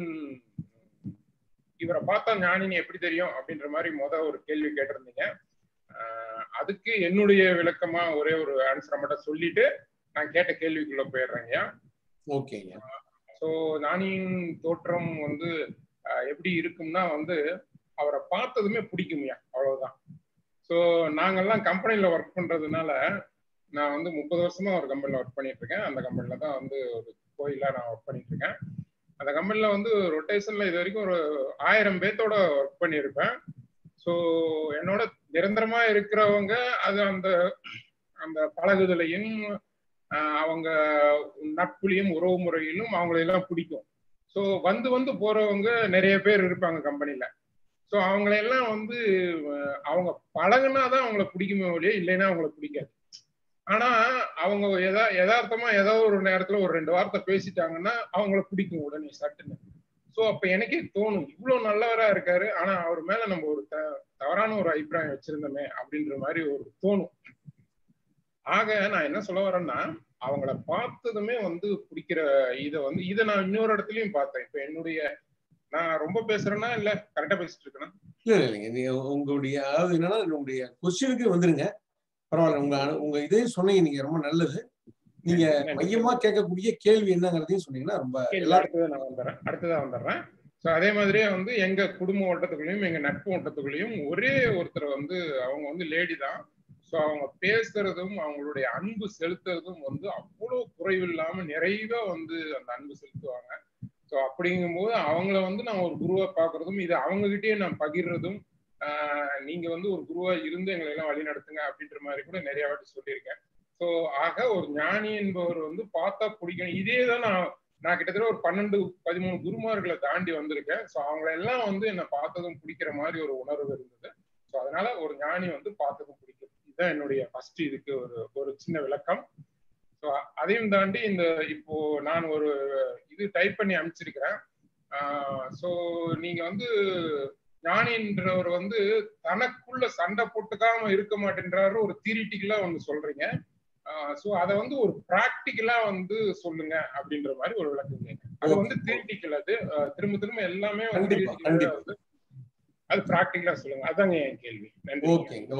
இவரை பார்த்தா ஞானின்னு எப்படி தெரியும் அப்படின்ற மாதிரி ஒரு கேள்வி கேட்டிருந்தீங்க. அதுக்கு என்னுடைய விளக்கமா ஒரே ஒரு ஆன்சரை மட்டும் சொல்லிட்டு நான் கேட்ட கேள்விக்குள்ள போயிடுறேங்க. ஓகேங்க. ஸோ ஞானியின் தோற்றம் வந்து எப்படி இருக்கும்னா வந்து அவரை பார்த்ததுமே பிடிக்குமையா, அவ்வளவுதான். ஸோ நாங்கெல்லாம் கம்பெனில ஒர்க் பண்றதுனால நான் வந்து 30 வருஷமா ஒரு கம்பெனில ஒர்க் பண்ணிட்டு இருக்கேன். அந்த கம்பெனில தான் வந்து ஒரு கோயிலா நான் ஒர்க் பண்ணிட்டு இருக்கேன். அந்த கம்பெனில வந்து ரொட்டேஷன்ல இது வரைக்கும் ஒரு 1000 பேர்த்தோட ஒர்க் பண்ணியிருப்பேன். ஸோ என்னோட நிரந்தரமா இருக்கிறவங்க அது அந்த அந்த பழகுதலையும் அவங்க நட்புலையும் உறவு முறையிலும் அவங்களெல்லாம் பிடிக்கும். ஸோ வந்து போறவங்க நிறைய பேர் இருப்பாங்க கம்பெனில. ஸோ அவங்களெல்லாம் வந்து அவங்க பழகுனாதான் அவங்கள பிடிக்குமே ஒழிய இல்லைன்னா அவங்கள பிடிக்காது. ஆனா அவங்க யதார்த்தமா ஏதோ ஒரு நேரத்துல ஒரு 2 வார்த்தை பேசிட்டாங்கன்னா அவங்கள பிடிக்கும் உடனே சட்டுன்னு. ஸோ அப்ப எனக்கே தோணும், இவ்வளவு நல்லவரா இருக்காரு, ஆனா அவர் மேல நம்ம ஒரு தவறான ஒரு அபிப்பிராயம் வச்சிருந்தோமே அப்படின்ற மாதிரி ஒரு தோணும். ஆக நான் என்ன சொல்ல வரேன்னா, அவங்கள பார்த்ததுமே வந்து பிடிக்கிற இதை நான் இன்னொரு இடத்துலயும் பார்த்தேன். இப்ப என்னுடைய நான் ரொம்ப பேசுறேன்னா இல்ல கரெக்டா பேசிட்டு இருக்கேன்னா? இல்லைங்க, நீங்க உங்களுடைய அதாவது என்னன்னா உங்களுடைய கொஸ்டினுக்கு வந்துருங்க. பரவாயில்ல, உங்க இதையும் சொன்னீங்க, நீங்க ரொம்ப நல்லது. நீங்க மையமா கேட்கக்கூடிய கேள்வி என்னங்கிறதையும் சொன்னீங்கன்னா ரொம்ப அடுத்ததான் வந்துடுறேன். ஸோ அதே மாதிரியே வந்து எங்க குடும்ப ஓட்டத்துக்குள்ளேயும் எங்க நட்பு ஓட்டத்துக்குள்ளேயும் ஒரே ஒருத்தர் வந்து அவங்க வந்து லேடி தான். ஸோ அவங்க பேசுறதும் அவங்களுடைய அன்பு செலுத்துறதும் வந்து அவ்வளோ குறைவில்லாம நிறைவா வந்து அந்த அன்பு செலுத்துவாங்க. ஸோ அப்படிங்கும்போது அவங்கள வந்து நான் ஒரு குருவா பாக்குறதும் இது அவங்ககிட்டயே நான் பகிர்றதும் நீங்க வந்து ஒரு குருவா இருந்து எங்களை எல்லாம் வழி நடத்துங்க அப்படின்ற மாதிரி கூட நிறைய வாட்டி சொல்லியிருக்கேன். ஸோ ஆக ஒரு ஞானி என்பவர் வந்து பார்த்தா பிடிக்கணும். இதே தான் நான் கிட்டத்தட்ட ஒரு 12-13 குருமார்களை தாண்டி வந்திருக்கேன். ஸோ அவங்கள எல்லாம் வந்து என்னை பார்த்ததும் பிடிக்கிற மாதிரி ஒரு உணர்வு இருந்தது. ஸோ அதனால ஒரு ஞானி வந்து பார்த்ததும் பிடிக்கும். இதுதான் என்னுடைய ஃபர்ஸ்ட் இதுக்கு ஒரு சின்ன விளக்கம். ஸோ அதையும் தாண்டி இப்போ நான் ஒரு டைப் பண்ணி அனுப்பிச்சிருக்கிறேன். ஸோ நீங்க வந்து ஞானின்றவர் வந்து தனக்குள்ள சண்டை போட்டுக்காம இருக்க மாட்டேன்றாரு ஒரு தியரிட்டிக்கலா ஒண்ணு சொல்றீங்க. ஸோ அதை வந்து ஒரு பிராக்டிக்கலா வந்து சொல்லுங்க அப்படின்ற மாதிரி ஒரு விளக்கம் கேட்க. அது வந்து தியரிட்டிக்கல், அது திரும்ப எல்லாமே வந்து அது பிராக்டிக்கலா சொல்லுங்க. அதாங்க என் கேள்வி. நன்றி.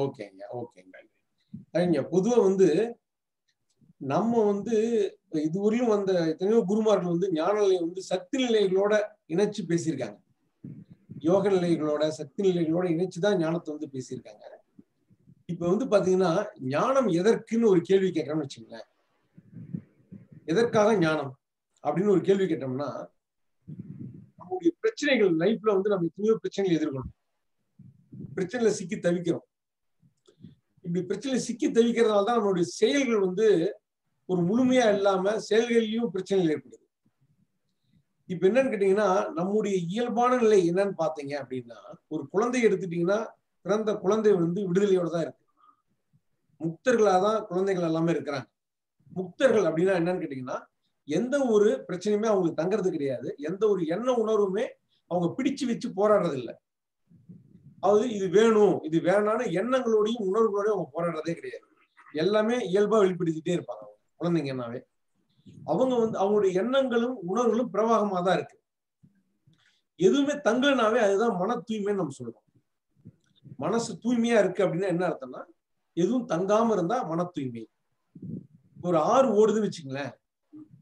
ஓகேங்க. பொதுவா வந்து நம்ம வந்து இதுவரையும் வந்த எத்தனையோ குருமார்கள் வந்து ஞான நிலையை வந்து சக்தி நிலைகளோட இணைச்சு பேசியிருக்காங்க. யோக நிலைகளோட சக்தி நிலைகளோட இணைச்சுதான் ஞானத்தை வந்து பேசியிருக்காங்க. இப்ப வந்து பாத்தீங்கன்னா ஞானம் எதற்குன்னு ஒரு கேள்வி கேட்கறோம்னு வச்சுங்களேன். எதற்காக ஞானம் அப்படின்னு ஒரு கேள்வி கேட்டோம்னா, நம்முடைய பிரச்சனைகள் லைஃப்ல வந்து நம்ம எத்தனையோ பிரச்சனைகள் எதிர்கொள்றோம். பிரச்சனையில சிக்கி தவிக்கிறோம். இப்படி பிரச்சனையில சிக்கி தவிக்கிறதுனால தான் நம்மளுடைய செயல்கள் வந்து ஒரு முழுமையா இல்லாம செயல்களிலும் பிரச்சனைகள் ஏற்படுது. இப்ப என்னன்னு கேட்டீங்கன்னா, நம்முடைய இயல்பான நிலை என்னன்னு பாத்தீங்க அப்படின்னா, ஒரு குழந்தையை எடுத்துட்டீங்கன்னா பிறந்த குழந்தை வந்து விடுதலையோட தான் இருக்கு. முக்தர்களாதான் குழந்தைகள் எல்லாமே இருக்கிறாங்க. முக்தர்கள் அப்படின்னா என்னன்னு கேட்டீங்கன்னா, எந்த ஒரு பிரச்சனையுமே அவங்களுக்கு தங்கறது கிடையாது. எந்த ஒரு எண்ண உணர்வுமே அவங்க பிடிச்சு வச்சு போராடுறது இல்லை. அதாவது இது வேணும் இது வேணான்னு எண்ணங்களோடையும் உணர்வுகளோடய அவங்க போராடுறதே கிடையாது. எல்லாமே இயல்பா வெளிப்படுத்திட்டே இருப்பாங்க அவங்க குழந்தைங்கன்னாவே. அவங்க வந்து அவங்களுடைய எண்ணங்களும் உணர்வுகளும் பிரவாகமா தான் இருக்கு. எதுவுமே தங்கனாவே அதுதான் மன தூய்மைன்னு நம்ம சொல்றோம். மனசு தூய்மையா இருக்கு அப்படின்னா என்ன அர்த்தம்னா, எதுவும் தங்காம இருந்தா மன தூய்மை. ஒரு ஆறு ஓடுதுன்னு வச்சுங்களேன்,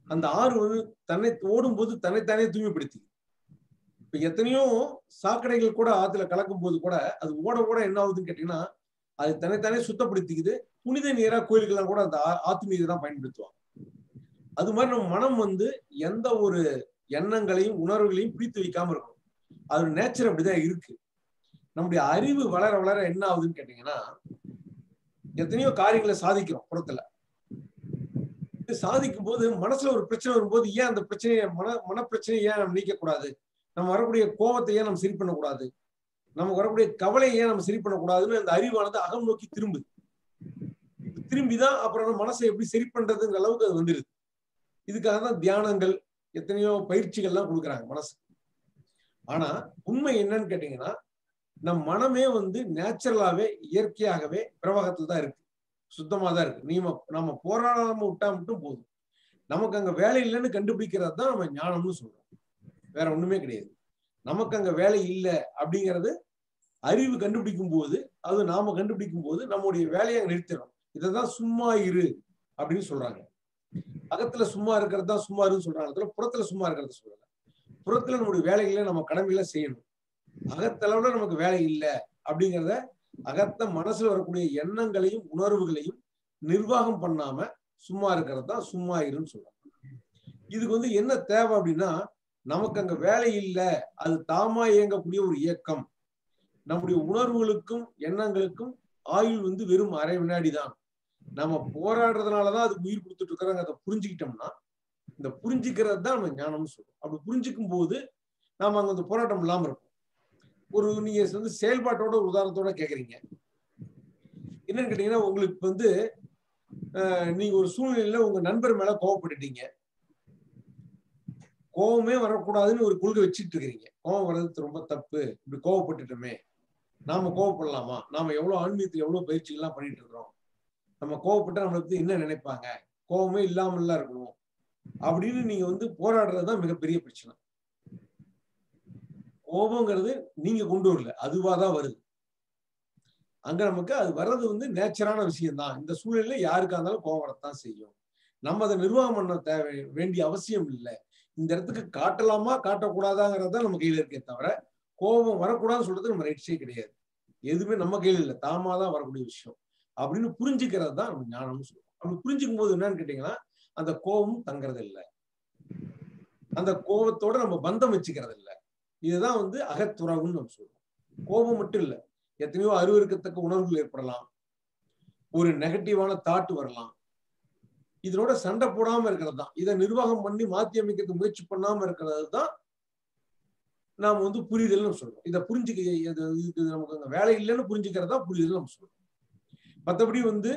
அந்த ஆறு வந்து தன்னை ஓடும்போது தன்னைத்தானே தூய்மைப்படுத்தி. இப்ப எத்தனையோ சாக்கடைகள் கூட ஆத்துல கலக்கும் போது கூட அது ஓட ஓட என்ன ஆகுதுன்னு கேட்டீங்கன்னா அது தன்னைத்தானே சுத்தப்படுத்திக்குது. புனித நீரா கோயிலுக்கெல்லாம் கூட அந்த ஆத்து நீரை தான் பயன்படுத்துவாங்க. அது மாதிரி நம்ம மனம் வந்து எந்த ஒரு எண்ணங்களையும் உணர்வுகளையும் பிடித்து வைக்காம இருக்கும். அது நேச்சர் அப்படிதான் இருக்கு. நம்முடைய அறிவு வளர வளர என்ன ஆகுதுன்னு கேட்டீங்கன்னா எத்தனையோ காரியங்களை சாதிக்கிறோம் புறத்துல. சாதிக்கும் போது மனசுல ஒரு பிரச்சனை வரும்போது ஏன் அந்த பிரச்சனையை மனப்பிரச்சனையை ஏன் நம்ம நீக்க கூடாது, நம்ம வரக்கூடிய கோபத்தை ஏன் நம்ம சரி பண்ணக்கூடாது, நமக்கு வரக்கூடிய கவலையை ஏன் நம்ம சரி பண்ணக்கூடாதுன்னு அந்த அறிவானது அகம் நோக்கி திரும்புது. திரும்பிதான் அப்புறம் மனசை எப்படி சரி பண்றதுங்கிற அளவுக்கு அது வந்துருது. இதுக்காக தான் தியானங்கள் எத்தனையோ பயிற்சிகள்லாம் கொடுக்குறாங்க மனசு. ஆனா உண்மை என்னன்னு கேட்டீங்கன்னா நம் மனமே வந்து நேச்சுரலாவே இயற்கையாகவே பிரவாகத்துல தான் இருக்கு, சுத்தமா தான் இருக்கு. நம்ம போராடாம விட்டா மட்டும் போதும். நமக்கு அங்க வேலை இல்லைன்னு கண்டுபிடிக்கிறது தான் நம்ம ஞானம்னு சொல்றோம், வேற ஒண்ணுமே கிடையாது. நமக்கு அங்க வேலை இல்லை அப்படிங்கிறது அறிவு கண்டுபிடிக்கும் போது, அது நாம கண்டுபிடிக்கும் போது நம்முடைய வேலையை நிறுத்திடும். இதைதான் சும்மா இரு அப்படின்னு சொல்றாங்க. அகத்துல சும்மா இருக்கிறது தான் சும்மா இருன்னு சொல்றாங்க, புறத்துல சும்மா இருக்கிறத சொல்லல. புறத்துல நம்முடைய வேலைகளை நம்ம கடமையில செய்யணும். அகத்தளவுல நமக்கு வேலை இல்லை அப்படிங்கிறத அகத்த மனசுல வரக்கூடிய எண்ணங்களையும் உணர்வுகளையும் நிர்வாகம் பண்ணாம சும்மா இருக்கிறது தான் சும்மா இருன்னு சொல்றாங்க. இதுக்கு வந்து என்ன தேவை அப்படின்னா நமக்கு அங்க வேலை இல்லை, அது தாமா இயங்கக்கூடிய ஒரு இயக்கம். நம்முடைய உணர்வுகளுக்கும் எண்ணங்களுக்கும் ஆயுள் வந்து வெறும் அரை வினாடி தான். நம்ம போராடுறதுனாலதான் அதுக்கு உயிர் கொடுத்துட்டு இருக்கிறாங்க. அதை புரிஞ்சுக்கிட்டோம்னா இந்த புரிஞ்சுக்கிறது தான் நம்ம ஞானம்னு சொல்றோம். அப்படி புரிஞ்சுக்கும் போது நாம அங்க அந்த போராட்டம் இல்லாம இருக்கும். நீங்க வந்து செயல்பாட்டோட ஒரு உதாரணத்தோட கேக்குறீங்க. என்னன்னு கேட்டீங்கன்னா உங்களுக்கு வந்து நீங்க ஒரு சூழ்நிலையில உங்க நண்பர் மேல கோவப்பட்டுட்டீங்க. கோபமே வரக்கூடாதுன்னு ஒரு கொள்கை வச்சுட்டு இருக்கிறீங்க. கோபம் வர்றது ரொம்ப தப்பு, இப்படி கோவப்பட்டுட்டோமே, நாம கோவப்படலாமா, நாம எவ்வளவு ஆன்மீகத்துல எவ்வளவு பயிற்சிகள்லாம் பண்ணிட்டு இருக்கிறோம், நம்ம கோவப்பட்டா நம்மளை பத்தி என்ன நினைப்பாங்க, கோபமே இல்லாமல்லாம் இருக்கணும் அப்படின்னு நீங்க வந்து போராடுறதுதான் மிகப்பெரிய பிரச்சனை. கோபங்கிறது நீங்க கொண்டு வரல, அதுவாதான் வருது. அங்க நமக்கு அது வர்றது வந்து நேச்சரான விஷயம்தான். இந்த சூழ்நிலையில யாருக்கா இருந்தாலும் கோபம் வரத்தான் செய்யும். நம்ம அதை நிர்வாகம் பண்ண வேண்டிய அவசியம் இல்லை. இந்த இடத்துக்கு காட்டலாமா காட்டக்கூடாதாங்கிறத நம்ம கையில இருக்கே தவிர கோபம் வரக்கூடாதுன்னு சொல்றது நம்ம ரைட்ஸே கிடையாது. எதுவுமே நம்ம கையில இல்லை, தாமாதான் வரக்கூடிய விஷயம் அப்படின்னு புரிஞ்சுக்கிறது தான் நம்ம ஞானம்னு சொல்லுவோம். அப்படி புரிஞ்சுக்கும் போது என்னன்னு கேட்டீங்கன்னா அந்த கோபம் தங்குறது இல்லை, அந்த கோபத்தோட நம்ம பந்தம் வச்சுக்கிறது இல்லை. இதுதான் வந்து அகத்துறவுன்னு நம்ம சொல்றோம். கோபம் மட்டும் இல்லை, எத்தனையோ அருவருக்கத்தக்க உணர்வுகள் ஏற்படலாம், ஒரு நெகட்டிவான தாட் வரலாம். இதனோட சண்டை போடாம இருக்கிறது தான், இதை நிர்வாகம் பண்ணி மாத்தி அமைக்கிறதுக்கு முயற்சி பண்ணாம இருக்கிறது தான் நாம வந்து புரிதல்னு சொல்றோம். இதை புரிஞ்சுக்க இதுக்கு நமக்கு அங்க வேலை இல்லைன்னு புரிஞ்சுக்கிறதா புரிதல் நம்ம சொல்றோம். மற்றபடி வந்து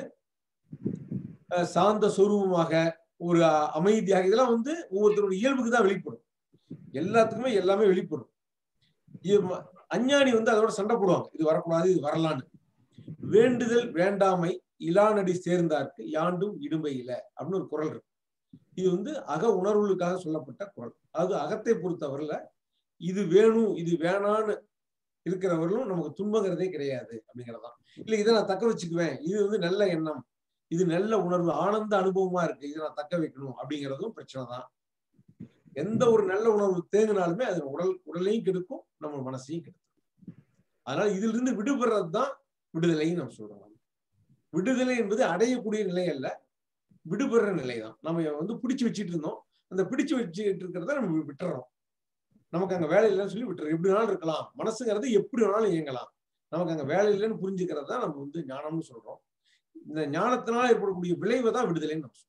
சாந்த சொரூபமாக ஒரு அமைதியாக இதெல்லாம் வந்து ஒவ்வொருத்தருடைய இயல்புக்கு தான் வெளிப்படும். எல்லாத்துக்குமே எல்லாமே வெளிப்படும். அஞ்ஞானி வந்து அதோட சண்டை போடுவாங்க, இது வரக்கூடாது இது வரலான்னு. வேண்டுதல் வேண்டாமை இலானடி சேர்ந்தார்க்கு யாண்டும் இடும்பை இல்லை அப்படின்னு ஒரு குறள் இருக்கு. இது வந்து அக உணர்வுகளுக்காக சொல்லப்பட்ட குறள். அது அகத்தை பொறுத்தவரையில இது வேணும் இது வேணான்னு இருக்கிறவர்களும் நமக்கு துன்பங்கிறதே கிடையாது அப்படிங்கிறதான். இல்லை இதை நான் தக்க வச்சுக்குவேன், இது வந்து நல்ல எண்ணம், இது நல்ல உணர்வு, ஆனந்த அனுபவமா இருக்கு, இதை நான் தக்க வைக்கணும் அப்படிங்கிறதும் பிரச்சனை தான். எந்த ஒரு நல்ல உணர்வு தேங்கினாலுமே அது உடலையும் கெடுக்கும், நம்ம மனசையும் கெடுக்கும். அதனால இதுல இருந்து விடுபடுறது தான் விடுதலைன்னு நம்ம சொல்றோம். விடுதலை என்பது அடையக்கூடிய நிலை அல்ல, விடுபடுற நிலை தான். நம்ம வந்து பிடிச்சு வச்சுட்டு இருந்தோம், அந்த பிடிச்சு வச்சுட்டு இருக்கிறத நம்ம விட்டுறோம். நமக்கு அங்க வேலை இல்லைன்னு சொல்லி விட்டுறோம். எப்படி வேணாலும் இருக்கலாம், மனசுங்கிறது எப்படி வேணாலும் இயங்கலாம், நமக்கு அங்க வேலை இல்லைன்னு புரிஞ்சுக்கிறது தான் நம்ம வந்து ஞானம்னு சொல்றோம். இந்த ஞானத்தினால ஏற்படக்கூடிய விளைவை தான் விடுதலைன்னு நம்ம சொல்றோம்.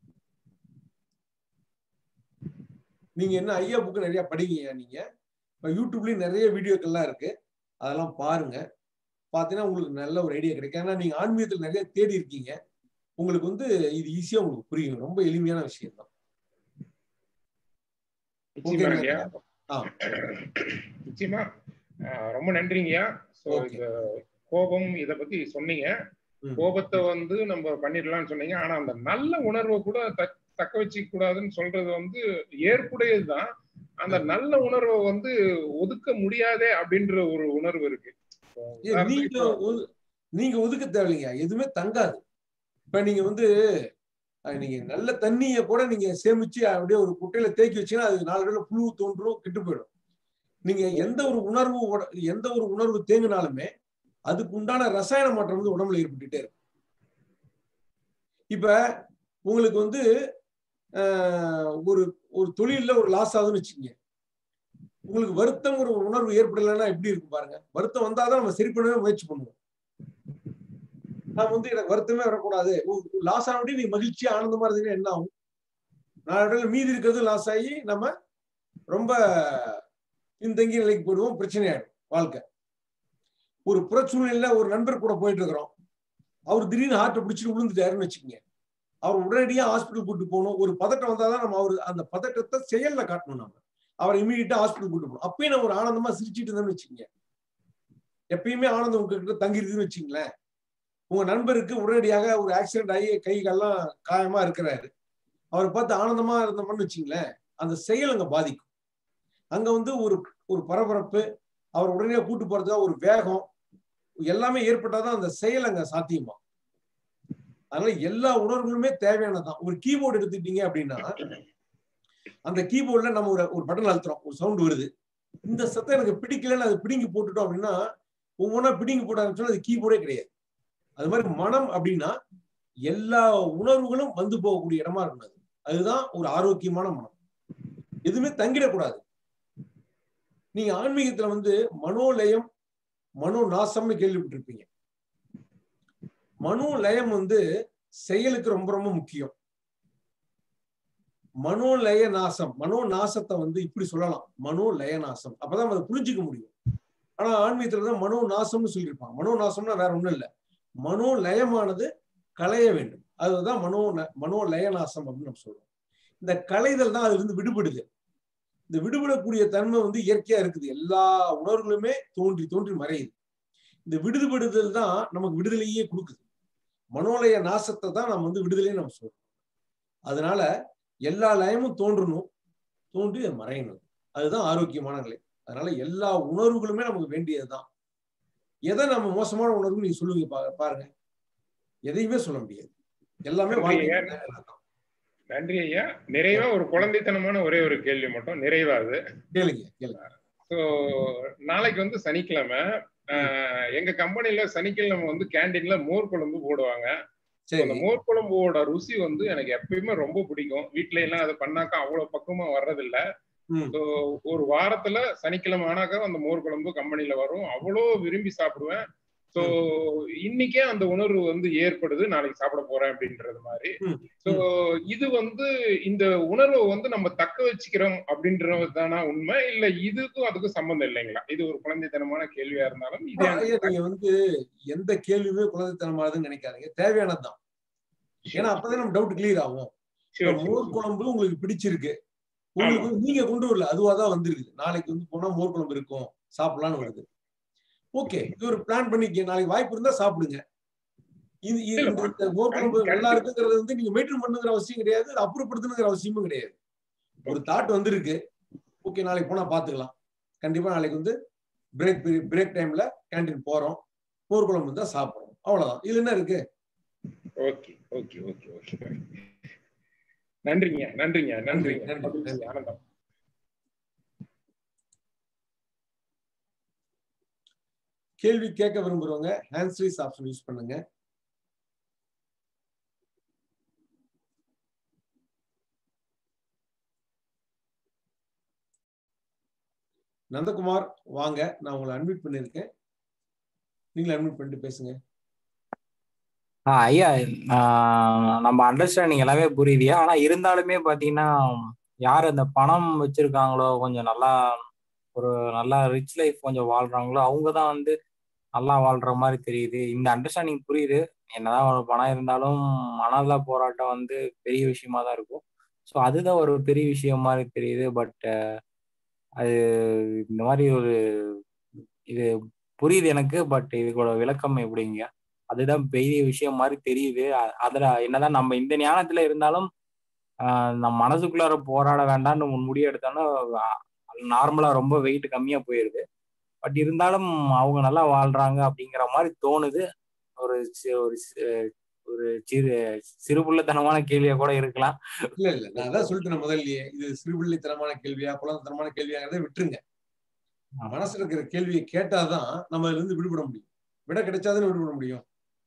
நீங்க என்ன ஐயா புக்கு நிறைய படிங்க, நீங்க யூடியூப்லயும் நிறைய வீடியோக்கள்லாம் இருக்கு, அதெல்லாம் பாருங்க. பாத்தீங்கன்னா உங்களுக்கு நல்ல ஒரு ஐடியா கிடைக்கும். ஏன்னா நீங்க ஆன்மீகத்தில் நிறைய தேடி இருக்கீங்க, உங்களுக்கு வந்து இது ஈஸியா உங்களுக்கு புரியும். ரொம்ப எளிமையான விஷயம் தான். நிச்சயமா ரொம்ப நன்றிங்கய்யா. கோபம் இத பத்தி சொன்னீங்க, கோபத்தை வந்து நம்ம பண்ணிடலாம்னு சொன்னீங்க. ஆனா அந்த நல்ல உணர்வை கூட தக்க வச்சுக்க கூடாதுன்னு சொல்றது வந்து ஏற்புடையதுதான். அந்த நல்ல உணர்வை வந்து ஒதுக்க முடியாதே அப்படின்ற ஒரு உணர்வு இருக்கு. நீங்க ஒதுக்க தேவையில்லைங்க, எதுவுமே தங்காது. இப்ப நீங்க வந்து நீங்க நல்ல தண்ணியை கூட நீங்க சேமிச்சு அப்படியே ஒரு குட்டையில தேக்கி வச்சீங்கன்னா அது 4 நாள்ல புழு தோன்றும், கெட்டு போயிடும். நீங்க எந்த ஒரு உணர்வு தேங்கினாலுமே அதுக்கு உண்டான ரசாயன மாற்றம் வந்து உடம்புல ஏற்பட்டுட்டே இருக்கும். இப்ப உங்களுக்கு வந்து ஒரு ஒரு தொழில ஒரு லாஸ் ஆகுதுன்னு வச்சுக்கோங்க, உங்களுக்கு வருத்தம் ஒரு உணர்வு ஏற்படலைன்னா எப்படி இருக்கும் பாருங்க. வருத்தம் வந்தாதான் நம்ம சரி பண்ணவே முயற்சி பண்ணுவோம். நான் வந்து எனக்கு வருத்தமே வரக்கூடாது, லாஸ் ஆனபடி நீ மகிழ்ச்சியா ஆனந்தமா இருந்தீங்கன்னா என்ன ஆகும்? நாளடைவில் மீதி இருக்கிறது லாஸ் ஆகி நம்ம ரொம்ப பின்தங்கிய நிலைக்கு போயிடுவோம், பிரச்சனை ஆயிடும் வாழ்க்கை. ஒரு புற சூழ்நிலையில ஒரு நண்பர் கூட போயிட்டு இருக்கிறோம், அவர் திடீர்னு ஹார்ட்டை பிடிச்சிட்டு விழுந்துட்டாருன்னு வச்சுக்கோங்க, அவர் உடனடியா ஹாஸ்பிட்டல் கூட்டு போகணும். ஒரு பதட்டம் வந்தாதான் நம்ம அவர் அந்த பதட்டத்தை செயல்ல காட்டணும். நம்ம அவரை இமீடியட்டா ஹாஸ்பிட்டல் கூட்டு போகணும். அப்பயும் நம்ம ஒரு ஆனந்தமா சிரிச்சிட்டு இருந்தோம்னு வச்சுக்கோங்க, எப்பயுமே ஆனந்தம் உங்ககிட்ட தங்கிருக்குன்னு வச்சுங்களேன். உங்க நண்பருக்கு உடனடியாக ஒரு ஆக்சிடென்ட் ஆகி கை கால்லாம் காயமா இருக்கிறாரு, அவரை பார்த்து ஆனந்தமா இருந்தோம்னு வச்சுங்களேன், அந்த செயல் அங்க பாதிக்கும். அங்க வந்து ஒரு ஒரு பரபரப்பு, அவர் உடனே கூட்டு போறதுக்காக ஒரு வேகம் எல்லாமே ஏற்பட்டாதான் அந்த செயல் அங்க சாத்தியமா. அதனால எல்லா உணர்வுகளுமே தேவையானதான். ஒரு கீபோர்டு எடுத்துட்டீங்க அப்படின்னா, அந்த கீபோர்ட்ல நம்ம ஒரு பட்டன் அழுத்துறோம், ஒரு சவுண்ட் வருது, இந்த சத்தம் எனக்கு பிடிக்கலன்னு அது பிடிங்கி போட்டுட்டோம் அப்படின்னா ஒவ்வொன்றா பிடிங்கி போட ஆரம்பிச்சோம்னா அது கீபோர்டே கிடையாது. அது மாதிரி மனம் அப்படின்னா எல்லா உணர்வுகளும் வந்து போகக்கூடிய இடமா இருக்கணும். அதுதான் ஒரு ஆரோக்கியமான மனம். எதுவுமே தங்கிடக்கூடாது. நீங்க ஆன்மீகத்துல வந்து மனோலயம் மனோ நாசம்னு கேள்விப்பட்டிருப்பீங்க. மனோலயம் வந்து செயலுக்கு ரொம்ப ரொம்ப முக்கியம். மனோலய நாசம், மனோ நாசத்தை வந்து இப்படி சொல்லலாம், மனோலய நாசம், அப்பதான் அதை புரிஞ்சுக்க முடியும். ஆனா ஆன்மீகத்துல தான் மனோ நாசம்னு சொல்லியிருப்பாங்க. மனோ நாசம்னா வேற ஒண்ணும் இல்லை, மனோலயமானது களைய வேண்டும். அதுதான் மனோலய நாசம் அப்படின்னு நம்ம சொல்றோம். இந்த களைதல் தான் அதுல இருந்து விடுபடுது. இந்த விடுபடக்கூடிய தன்மை வந்து இயற்கையா இருக்குது. எல்லா உணர்வுகளுமே தோன்றி தோன்றி மறையுது. இந்த விடுபடுதல் தான் நமக்கு விடுதலையே கொடுக்குது. மனோலய நாசத்தை தான் நம்ம வந்து விடுதலைன்னு நம்ம சொல்றோம். அதனால எல்லா லயமும் தோன்றணும், தோன்றி மறையணும். அதுதான் ஆரோக்கியமான நிலை. அதனால எல்லா உணர்வுகளுமே நமக்கு வேண்டியதுதான். எதை நம்ம மோசமான உணர்வு நீங்க சொல்லுங்க பாருங்க, எதையுமே சொல்ல முடியாது. எல்லாமே வாழ்க்கை. நன்றி ஐயா. நிறைவா ஒரு குழந்தைத்தனமான ஒரே ஒரு கேள்வி மட்டும் நிறைவாது. கேளுங்க. ஸோ நாளைக்கு வந்து சனிக்கிழமை, எங்க கம்பெனில சனிக்கிழமை வந்து கேண்டீன்ல மோர் குழம்பு போடுவாங்க. அந்த மோர் குழம்போட ருசி வந்து எனக்கு எப்பயுமே ரொம்ப பிடிக்கும். வீட்டுல எல்லாம் அதை பண்ணாக்கா அவ்வளவு பக்குவமா வர்றதில்ல. ஒரு வாரத்துல சனிக்கிழமை ஆனாக்கா அந்த மோர் குழம்பு கம்பெனில வரும், அவ்வளோ விரும்பி சாப்பிடுவேன். ஸோ இன்னைக்கே அந்த உணர்வு வந்து ஏற்படுது, நாளைக்கு சாப்பிட போறேன் அப்படின்றது மாதிரி. ஸோ இது வந்து இந்த உணர்வை வந்து நம்ம தக்க வச்சுக்கிறோம் அப்படின்றது தானா உண்மை, இல்ல இதுக்கும் அதுக்கும் சம்பந்தம் இல்லைங்களா? இது ஒரு குழந்தைத்தனமான கேள்வியா இருந்தாலும் நீங்க வந்து எந்த கேள்வியுமே குழந்தைத்தனமானதுன்னு நினைக்காதீங்க, தேவையானதுதான். ஏன்னா அப்பதான் நம்ம டவுட் கிளியர் ஆகும். மோர் குழம்பு உங்களுக்கு பிடிச்சிருக்கு, உங்களுக்கு நீங்க கொண்டு வரல, அதுவாதான் வந்திருக்கு. நாளைக்கு வந்து போனா மோர் குழம்பு இருக்கும் சாப்பிடலாம்னு வருது. ஓகே, இது ஒரு பிளான் பண்ணிக்க, நாளைக்கு வாய்ப்பு இருந்தா சாப்பிடுங்க. இந்த மோர் குழம்பு நல்லா இருக்குங்கிறது வந்து நீங்க மெயின்டைன் பண்ணுங்கிற அவசியம் கிடையாது, அப்புறப்படுத்தணுங்கிற அவசியமும் கிடையாது. ஒரு தாட் வந்திருக்கு, ஓகே நாளைக்கு போனா பாத்துக்கலாம், கண்டிப்பா நாளைக்கு வந்து பிரேக் டைம்ல கேண்டீன் போறோம், மோர் குழம்பு இருந்தா சாப்பிடுறோம், அவ்வளவுதான். இதுல என்ன இருக்கு? Okay okay okay okay. நன்றிங்க நன்றிங்க நன்றிங்க. ஆனந்தம். கேள்வி கேட்க விரும்புறவங்க ஹேண்ட் ரைஸ் ஆப்ஷன் யூஸ் பண்ணுங்க. நந்தகுமார் வாங்க, நான் உங்களை அட்மிட் பண்ணிருக்கேன், நீங்க அட்மிட் பண்ணிட்டு பேசுங்க. ஐயா, நம்ம அண்டர்ஸ்டாண்டிங் எல்லாமே புரியுதுயா. ஆனா இருந்தாலுமே பாத்தீங்கன்னா யார் அந்த பணம் வச்சிருக்காங்களோ, கொஞ்சம் நல்லா ஒரு நல்லா ரிச் லைஃப் கொஞ்சம் வாழ்றாங்களோ, அவங்கதான் வந்து நல்லா வாழ்ற மாதிரி தெரியுது. இந்த அண்டர்ஸ்டாண்டிங் புரியுது. என்னதான் ஒரு பணம் இருந்தாலும் மனநல போராட்டம் வந்து பெரிய விஷயமா தான் இருக்கும். ஸோ அதுதான் ஒரு பெரிய விஷயம் மாதிரி தெரியுது. பட் அது இந்த மாதிரி ஒரு இது புரியுது எனக்கு. பட் இதுக்கோட விளக்கம் எப்படிங்க? அதுதான் பெரிய விஷயம் மாதிரி தெரியுது. அதுல என்னதான் நம்ம இந்த ஞானத்துல இருந்தாலும் நம்ம மனசுக்குள்ளார போராட வேண்டாம்னு முடிவு எடுத்தோம்னா நார்மலா ரொம்ப வெயிட் கம்மியா போயிருது. பட் இருந்தாலும் அவங்க நல்லா வாழ்றாங்க அப்படிங்கிற மாதிரி தோணுது. ஒரு ஒரு சிறுபுள்ளத்தனமான கேள்வியா கூட இருக்கலாம். இல்ல நான் அதான் சொல்லிட்டேன் முதல்லயே, இது சிறுபிள்ளைத்தனமான கேள்வியா குழந்தைத்தனமான கேள்வியாங்கிறத விட்டுருங்க. மனசுல இருக்கிற கேள்வியை கேட்டாதான் நம்ம அதுல இருந்து விடுபட முடியும். விட கிடைச்சாதானே விடுபட முடியும்.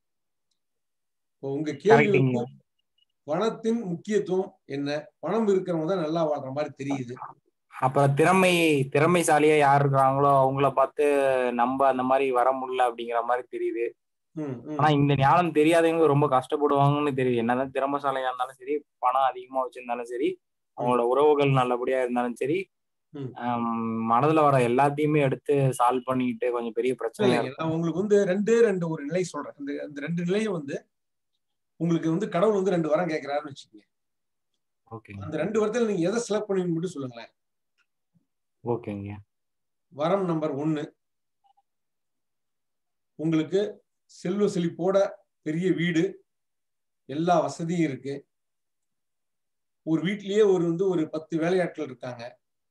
உங்க கேள்வி வந்து பணத்தின் முக்கியத்துவம் என்ன, பணம் இருக்கிறவங்க தான் நல்லா வாழ்ற மாதிரி தெரியுது. அப்ப திறமைசாலியா யார் இருக்காங்களோ அவங்கள பார்த்து நம்ம அந்த மாதிரி வர முடியல அப்படிங்கிற மாதிரி தெரியுது. ஆனா இந்த ஞானம் தெரியாதவங்க ரொம்ப கஷ்டப்படுவாங்கன்னு தெரியுது. என்னதான் திறமைசாலியா இருந்தாலும் சரி, பணம் அதிகமா வச்சிருந்தாலும் சரி, அவங்களோட உறவுகள் நல்லபடியா இருந்தாலும் சரி, மனதுல வர எல்லாத்தையுமே எடுத்து சால்வ் பண்ணிட்டு கொஞ்சம் பெரிய பிரச்சனை. நான் உங்களுக்கு வந்து ரெண்டு ஒரு நிலை சொல்றேன். இந்த ரெண்டு நிலையும் வந்து உங்களுக்கு வந்து கடவுள் வந்து 2 வரம் கேட்கிறாருன்னு வச்சுக்கோங்க. அந்த 2 வரத்துல நீங்க எதை செலக்ட் பண்ணுவீங்கன்னு மட்டும் சொல்லுங்களேன். ஓகேங்க. வரம் நம்பர் 1, உங்களுக்கு செல்வ செழிப்போட பெரிய வீடு, எல்லா வசதியும் இருக்கு. ஒரு வீட்லயே ஒரு 10 வேலையாட்கள் இருக்காங்க,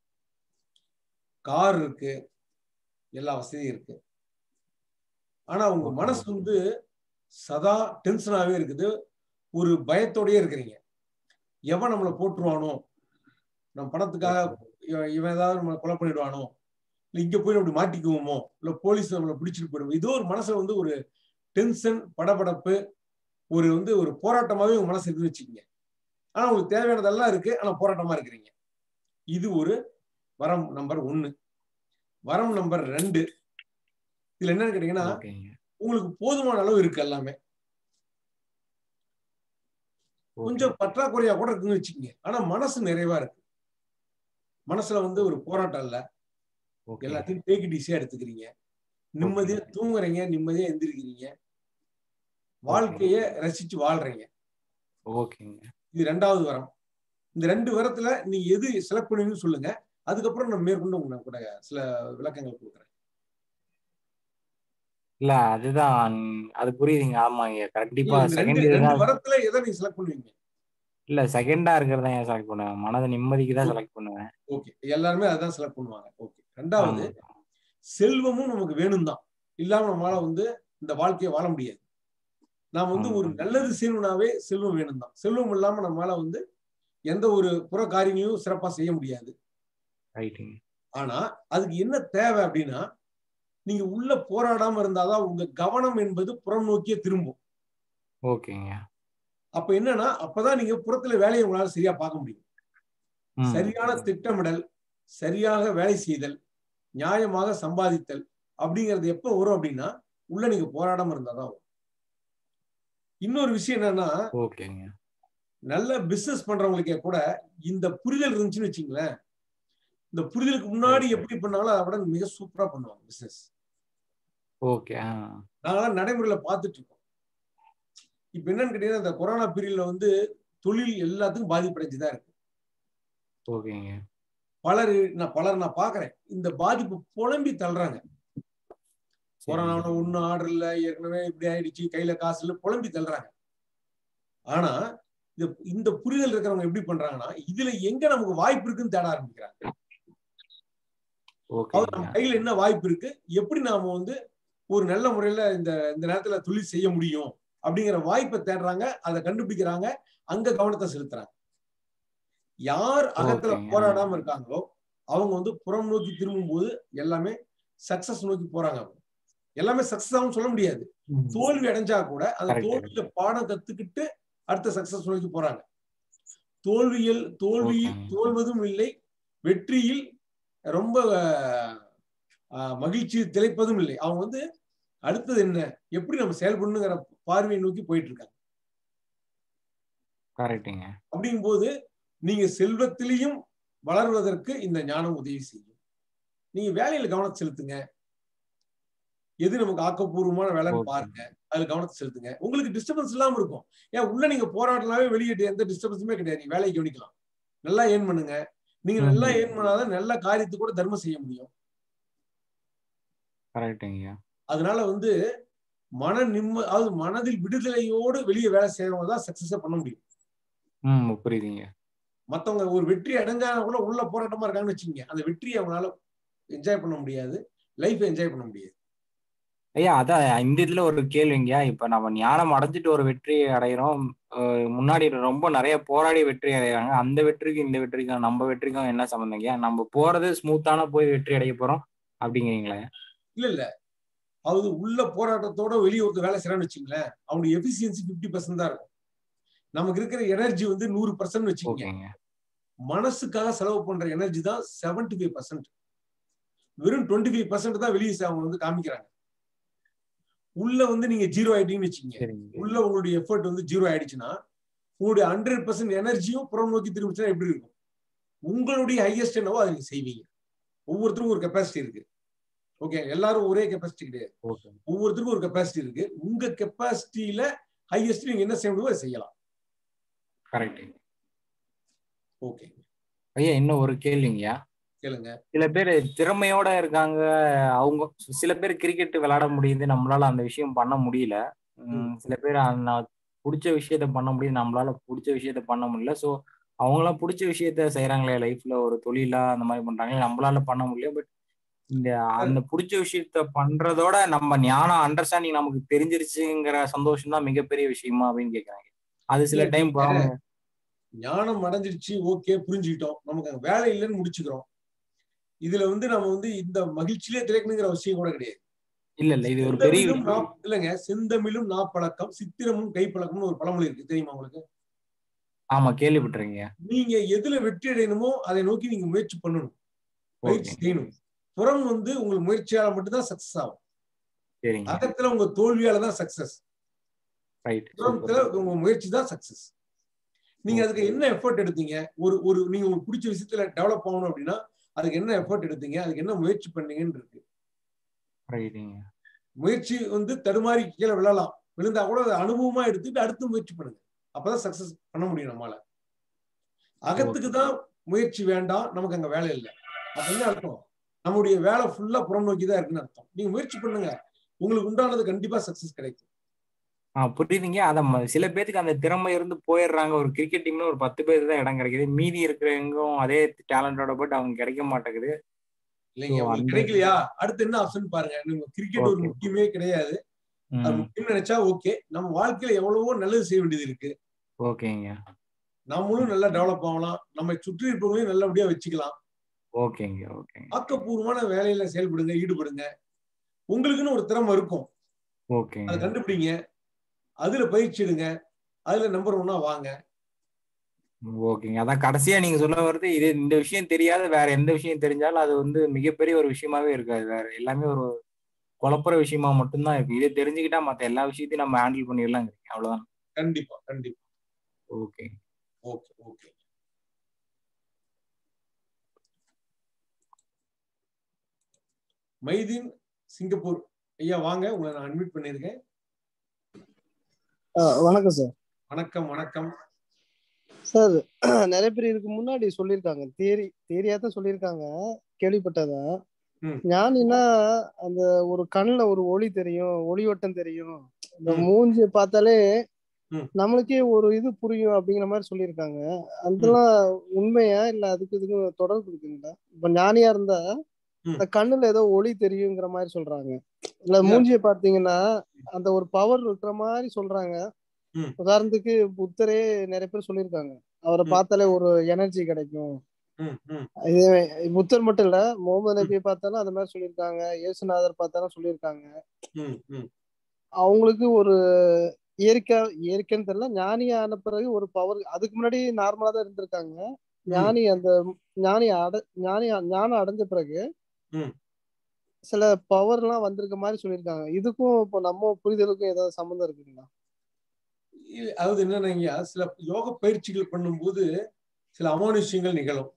கார் இருக்கு, எல்லா வசதியும் இருக்கு. ஆனா உங்க மனசு வந்து சதா டென்ஷனாவே இருக்குது, ஒரு பயத்தோடயே இருக்கிறீங்க. எவன் நம்மளை போட்டுருவானோ, நம்ம பணத்துக்காக இவன் ஏதாவது நம்மளை கொலை பண்ணிடுவானோ, இல்ல இங்க போய் அப்படி மாட்டிக்குவோமோ, இல்ல போலீஸ் நம்மளை பிடிச்சிட்டு போயிடுவோம். இதோ ஒரு மனசுல வந்து ஒரு டென்ஷன், படபடப்பு, ஒரு போராட்டமாவே உங்க மனசு இருக்குன்னு வச்சுக்கோங்க. ஆனா உங்களுக்கு தேவையானதெல்லாம் இருக்கு, ஆனா போராட்டமா இருக்கிறீங்க. இது ஒரு வரம் நம்பர் 1. வரம் நம்பர் 2, இதுல என்னன்னு கேட்டீங்கன்னா, உங்களுக்கு போதுமான அளவு இருக்கு, எல்லாமே கொஞ்சம் பற்றாக்குறையா கூட இருக்குன்னு வச்சுக்கோங்க. ஆனா மனசு நிறைவா இருக்கு. மனசுல வந்து ஒரு போராட்டம் இல்ல, எல்லாத்தையும் டேக் இட் ஈஸியா எடுத்துக்கிறீங்க, நிம்மதியா தூங்குறீங்க, நிம்மதியா எந்திரிக்கிறீங்க, வாழ்க்கைய ரசிச்சு வாழ்றீங்க. இது 2வது வரம். இந்த 2 வரத்துல நீங்க எது செலக்ட் பண்ணுவீங்கன்னு சொல்லுங்க. அதுக்கப்புறம் நான் மேற்கொண்டு உங்களுக்கு கூட சில விளக்கங்கள் கொடுக்குறேன். இல்ல அதுதான், அது புரியுதுங்க. ஆமாங்க, கண்டிப்பா செகண்ட் வரத்துல எதை நீங்க செலக்ட் பண்ணுவீங்க? இல்ல செகண்டா இருக்கிறத ஏன் செலக்ட் பண்ணுவேன், மனத நிம்மதிக்கு தான் செலக்ட் பண்ணுவேன். ஓகே, எல்லாருமே அதான் செலக்ட் பண்ணுவாங்க. ஓகே. 2வது, செல்வமும் நமக்கு வேணும் தான், இல்லாம நம்மளால வந்து இந்த வாழ்க்கையை வாழ முடியாது. நாம் வந்து ஒரு நல்லது செய்யணும்னாவே செல்வம் வேணும் தான். செல்வம் இல்லாம நம்மளால வந்து எந்த ஒரு புற காரியங்களையும் சிறப்பா செய்ய முடியாது. ஆனா அதுக்கு என்ன தேவை அப்படின்னா, நீங்க உள்ள போராடாம இருந்தாதான் உங்க கவனம் என்பது புறம் நோக்கியே திரும்பும். ஓகேங்க. அப்ப என்னன்னா, அப்பதான் நீங்க புறத்துல வேலையை உங்களால சரியா பார்க்க முடியும். சரியான திட்டமிடல், சரியாக வேலை செய்தல், நியாயமாக சம்பாதித்தல் அப்படிங்கிறது எப்ப வரும் அப்படின்னா, உள்ள நீங்க போராடாம இருந்தாதான் வரும். இன்னொரு விஷயம் என்னன்னா, நல்ல பிசினஸ் பண்றவங்களுக்கே கூட இந்த புரிதல் இருந்துச்சுன்னு வச்சுங்களேன், இந்த புரிதலுக்கு முன்னாடி எப்படி பண்ணாலும் அதை விட மிக சூப்பரா பண்ணுவாங்க பிசினஸ். நாங்களாம் நடைமுறையில பார்த்துட்டு இருக்கோம். இப்ப என்னன்னு கேட்டீங்கன்னா, இந்த கொரோனா பீரியட்ல வந்து தொழில் எல்லாத்துக்கும் பாதிப்படைஞ்சுதான் இருக்கு. பலர் நான் பாக்குறேன், இந்த பாதிப்பு புலம்பி தள்ளுறாங்க. கொரோனாவோட ஒன்னும் ஆர்டர் இல்ல, ஏற்கனவே இப்படி ஆயிடுச்சு, கையில காசு இல்ல, புலம்பி தள்ளுறாங்க. ஆனா இந்த புரிதல் இருக்கிறவங்க எப்படி பண்றாங்கன்னா, இதுல எங்க நமக்கு வாய்ப்பு இருக்குன்னு தேட ஆரம்பிக்கிறாங்க. நம்ம கையில என்ன வாய்ப்பு இருக்கு, எப்படி நாம வந்து ஒரு நல்ல முறையில இந்த நேரத்துல தொழில் செய்ய முடியும் அப்படிங்கிற வாய்ப்பை தேடுறாங்க, அதை கண்டுபிடிக்கிறாங்க, அங்க கவனத்தை செலுத்துறாங்க. யார் அகத்துல போராடாம இருக்காங்களோ அவங்க வந்து புறம் நோக்கி திரும்பும் போது எல்லாமே சக்சஸ் நோக்கி போறாங்க. எல்லாமே சக்சஸ் ஆகும் சொல்ல முடியாது, தோல்வி அடைஞ்சா கூட அந்த தோல்வியில பாடம் கத்துக்கிட்டு அடுத்த சக்சஸ் நோக்கி போறாங்க. தோல்வியில் தோல்வதும் இல்லை, வெற்றியில் ரொம்ப மகிழ்ச்சி திளைப்பதும் இல்லை. அவங்க வந்து அடுத்தது என்ன, எப்படி நம்ம செயல்படணுங்கிற பார்வையை நோக்கி போயிட்டு இருக்காங்க. அப்படிங்கும் போது நீங்க செல்வத்திலையும் வளர்வதற்கு இந்த ஞானம் உதவி செய்யும். நீங்க வேலையில கவனம் செலுத்துங்க, எது நமக்கு ஆக்கப்பூர்வமான வேலைன்னு பாருங்க, அதுல கவனத்தை செலுத்துங்க. உங்களுக்கு டிஸ்டர்பன்ஸ் இல்லாம இருக்கும். ஏன் உள்ள நீங்க போராடலாமே, வெளியிட்டு எந்த டிஸ்டர்பன்ஸுமே கிடையாது, நீங்க வேலையை கவனிக்கலாம், நல்லா ஏர்ன் பண்ணுங்க. நீங்க நல்லா ஏர்ன் பண்ணாதான் நல்ல காரியத்துக்கு கூட தர்மம் செய்ய முடியும். அதனால வந்து மனதில் விடுதலையோடு வெளியே வேலை செய்யறவங்க தான் சக்சஸா பண்ண முடியும். புரியுதுங்க. மத்தவங்க ஒரு வெற்றி அடைஞ்சா கூட உள்ள போராட்டமா இருக்காங்கன்னு வச்சுக்கோங்க, அந்த வெற்றியை அவங்களால என்ஜாய் பண்ண முடியாது, லைஃப் என்ஜாய் பண்ண முடியாது. ஐயா அதான் இந்த இதுல ஒரு கேள்விங்கய்யா. இப்ப நம்ம ஞானம் அடைஞ்சிட்டு ஒரு வெற்றி அடைகிறோம். முன்னாடி ரொம்ப நிறைய போராடி வெற்றி அடைகிறாங்க. அந்த வெற்றிக்கும் இந்த வெற்றிக்கும் நம்ம வெற்றிக்கும் என்ன சம்பந்தங்கய்யா? நம்ம போறது ஸ்மூத்தான போய் வெற்றி அடைய போறோம் அப்படிங்கிறீங்களா? இல்ல அது உள்ள போராட்டத்தோட வெளியே ஒரு வேலை செய்யறான்னு வச்சுங்களேன், அவனுடைய எஃபிசியன்சி 50% தான் இருக்கும். நமக்கு இருக்கிற எனர்ஜி வந்து 100% வச்சுக்கோங்க. மனசுக்காக செலவு பண்ற எனர்ஜி தான் 75%. வெறும் 25% தான் வெளியே அவங்க வந்து காமிக்கிறாங்க. உள்ள வந்து நீங்க 0 ஆயிட்டீங்கன்னு வச்சுக்கோங்க, உள்ள உங்களுடைய எஃபர்ட் வந்து 0 ஆயிடுச்சுன்னா உங்களுடைய 100% எனர்ஜியும் புறம் நோக்கி திரும்பிச்சுன்னா எப்படி இருக்கும்? உங்களுடைய ஹையஸ்ட் என்னவோ அதை நீங்க செய்வீங்க. ஒவ்வொருத்தருக்கும் ஒரு கெப்பாசிட்டி இருக்கு. ஓகே, எல்லாரும் ஒரே கெப்பாசிட்டி கிடையாது. ஒவ்வொருத்தருக்கும் ஒரு கெப்பாசிட்டி இருக்கு. உங்க கெப்பாசிட்டியில ஹையஸ்ட் நீங்க என்ன செய்ய முடியுமோ அதை செய்யலாம். கரெக்ட். ஓகே ஐயா, இன்னும் ஒரு கேள்விங்கய்யா. கேளுங்க. சில பேர் திறமையோட இருக்காங்க. அவங்க சில பேர் கிரிக்கெட் விளையாட முடியுது, நம்மளால அந்த விஷயம் பண்ண முடியல. சில பேர் பிடிச்ச விஷயத்த பண்ண முடியுது, நம்மளால பிடிச்ச விஷயத்த பண்ண முடியல. ஸோ அவங்களாம் பிடிச்ச விஷயத்த செய்யறாங்களே, லைஃப்ல ஒரு தொழிலா அந்த மாதிரி பண்றாங்களே, நம்மளால பண்ண முடியல. பட் இந்த அந்த பிடிச்ச விஷயத்த பண்றதோட நம்ம ஞானம் அண்டர்ஸ்டாண்டிங் நமக்கு தெரிஞ்சிருச்சுங்கிற சந்தோஷம் தான் மிகப்பெரிய விஷயமா அப்படின்னு கேட்கறாங்க. அது சில டைம் ஞானம் அடைஞ்சிருச்சு, ஓகே புரிஞ்சுக்கிட்டோம், நமக்கு அங்க வேலை இல்லைன்னு முடிச்சுக்கிறோம். இதுல வந்து நம்ம வந்து இந்த மகிழ்ச்சியிலே திளைக்கணுங்கிற அவசியம் கூட கிடையாது. இல்ல இது ஒரு பெரிய இல்லைங்க. செந்தமிழும் நாப்பழக்கம் சித்திரமும் கைப்பழக்கம்னு ஒரு பழமொழி இருக்கு, தெரியுமா உங்களுக்கு? ஆமா, கேள்விப்பட்டிருக்கீங்க. நீங்க எதுல வெற்றி அடையணுமோ அதை நோக்கி நீங்க முயற்சி பண்ணணும், பயிற்சி செய்யணும். புறம் வந்து உங்கள் முயற்சியால மட்டும்தான் சக்சஸ் ஆகும். அகத்துல உங்க தோல்வியால தான் சக்சஸ். புறத்துல உங்க முயற்சி தான் சக்சஸ். நீங்க அதுக்கு என்ன எஃபர்ட் எடுத்தீங்க? ஒரு நீங்க உங்களுக்கு பிடிச்ச விஷயத்துல டெவலப் ஆகணும் அப்படின்னா அதுக்கு என்ன எஃபர்ட் எடுத்தீங்க, அதுக்கு என்ன முயற்சி பண்ணீங்கன்னு இருக்கு. முயற்சி வந்து தடுமாறி கீழே விழலாம், விழுந்தா கூட அதை அனுபவமா எடுத்துட்டு அடுத்து முயற்சி பண்ணுங்க. அப்பதான் சக்சஸ் பண்ண முடியும் நம்மளால. அகத்துக்கு தான் முயற்சி வேண்டாம், நமக்கு அங்க வேலை இல்லை. அப்ப என்ன அர்த்தம்? நம்முடைய வேலை ஃபுல்லா புறம் நோக்கி தான் இருக்குன்னு அர்த்தம். நீங்க முயற்சி பண்ணுங்க, உங்களுக்கு உண்டானது கண்டிப்பா சக்சஸ் கிடைக்கும். புரியுதுங்க. அத சில பேருக்கு அந்த திறமை இருந்து போயிடுறாங்க. ஒரு கிரிக்கெட் டீம்ல ஒரு 10 பேருக்கு தான் இடம் கிடைக்குது, மீதி இருக்கிறவங்களும் அதே டேலண்டோட பட் அவங்க கிடைக்க மாட்டேங்குது. இல்லைங்க, உங்களுக்கு கிடைக்கலையா, அடுத்து என்ன ஆப்ஷன் பாருங்க. நீங்க கிரிக்கெட் ஒரு முக்கியமே கிடையாது, அது முக்கியம் நினைச்சா ஓகே. நம்ம வாழ்க்கையில எவ்வளவோ நல்லது செய்ய வேண்டியது இருக்கு. ஓகேங்க. நம்மளும் நல்லா டெவலப் ஆகலாம், நம்ம சுற்றி இருப்பவங்களையும் நல்லபடியா வச்சுக்கலாம். ஓகேங்க. ஓகே, ஆக்கப்பூர்வமான வேலையில செயல்படுங்க, ஈடுபடுங்க. உங்களுக்குன்னு ஒரு திறமை இருக்கும், ஓகே, அதை கண்டுபிடிங்க, அதுல பயிற்சி எடுங்க, அதுல நம்பர் 1 வாங்க. ஓகேங்க. அதான் கடைசியா நீங்க சொல்ல வருது, இது இந்த விஷயம் தெரியாத வேற எந்த விஷயம் தெரிஞ்சாலும் அது வந்து மிகப்பெரிய ஒரு விஷயமாவே இருக்காது. வேற எல்லாமே ஒரு குழப்புற விஷயமா மட்டும்தான் இருக்கு. இதை தெரிஞ்சுக்கிட்டா மத்த எல்லா விஷயத்தையும் நம்ம ஹேண்டில் பண்ணிடலாம். அவ்வளவுதான். கண்டிப்பா கண்டிப்பா. Okay okay okay. Maideen Singapore ஐயா வாங்க, உங்களை நான் அட்மிட் பண்ணிருக்கேன். வணக்கம் சார். வணக்கம் வணக்கம் சார். நிறைய பேர் இதுக்கு முன்னாடி சொல்லியிருக்காங்க, தேரியா தான் சொல்லியிருக்காங்க, கேள்விப்பட்டதான். ஞானினா அந்த ஒரு கண்ணுல ஒரு ஒளி தெரியும், ஒளிவட்டம் தெரியும், இந்த மூஞ்சி பார்த்தாலே நம்மளுக்கே ஒரு இது புரியும் அப்படிங்கிற மாதிரி சொல்லியிருக்காங்க. அதெல்லாம் உண்மையா இல்ல அதுக்கு இதுக்கு தொடர்பு இருக்குங்களா? இப்ப ஞானியா இருந்தா அந்த கண்ணுல ஏதோ ஒளி தெரியுங்கிற மாதிரி சொல்றாங்க, இல்ல மூஞ்சியை பார்த்தீங்கன்னா அந்த ஒரு பவர் இருக்கிற மாதிரி சொல்றாங்க. உதாரணத்துக்கு புத்தரே நிறைய பேர் சொல்லியிருக்காங்க, அவரை பார்த்தாலே ஒரு எனர்ஜி கிடைக்கும். இது புத்தர் மட்டும் இல்ல, முகமது நபியை பார்த்தாலும் அந்த மாதிரி சொல்லியிருக்காங்க, இயேசுநாதர் பார்த்தாலும் சொல்லியிருக்காங்க. அவங்களுக்கு ஒரு இயற்கைன்னு தெரியல, ஞானியா ஆன பிறகு ஒரு பவர், அதுக்கு முன்னாடி நார்மலா தான் இருந்திருக்காங்க. ஞானம் அடைஞ்ச பிறகு சில பவர் எல்லாம் வந்திருக்க மாதிரி சொல்லியிருக்காங்க. இதுக்கும் இப்போ நம்ம புரிதலுக்கும் ஏதாவது சம்மந்தம் இருக்குங்களா? அதாவது என்னன்னா, சில யோக பயிற்சிகள் பண்ணும்போது சில அமானுஷ்யங்கள் நிகழும்.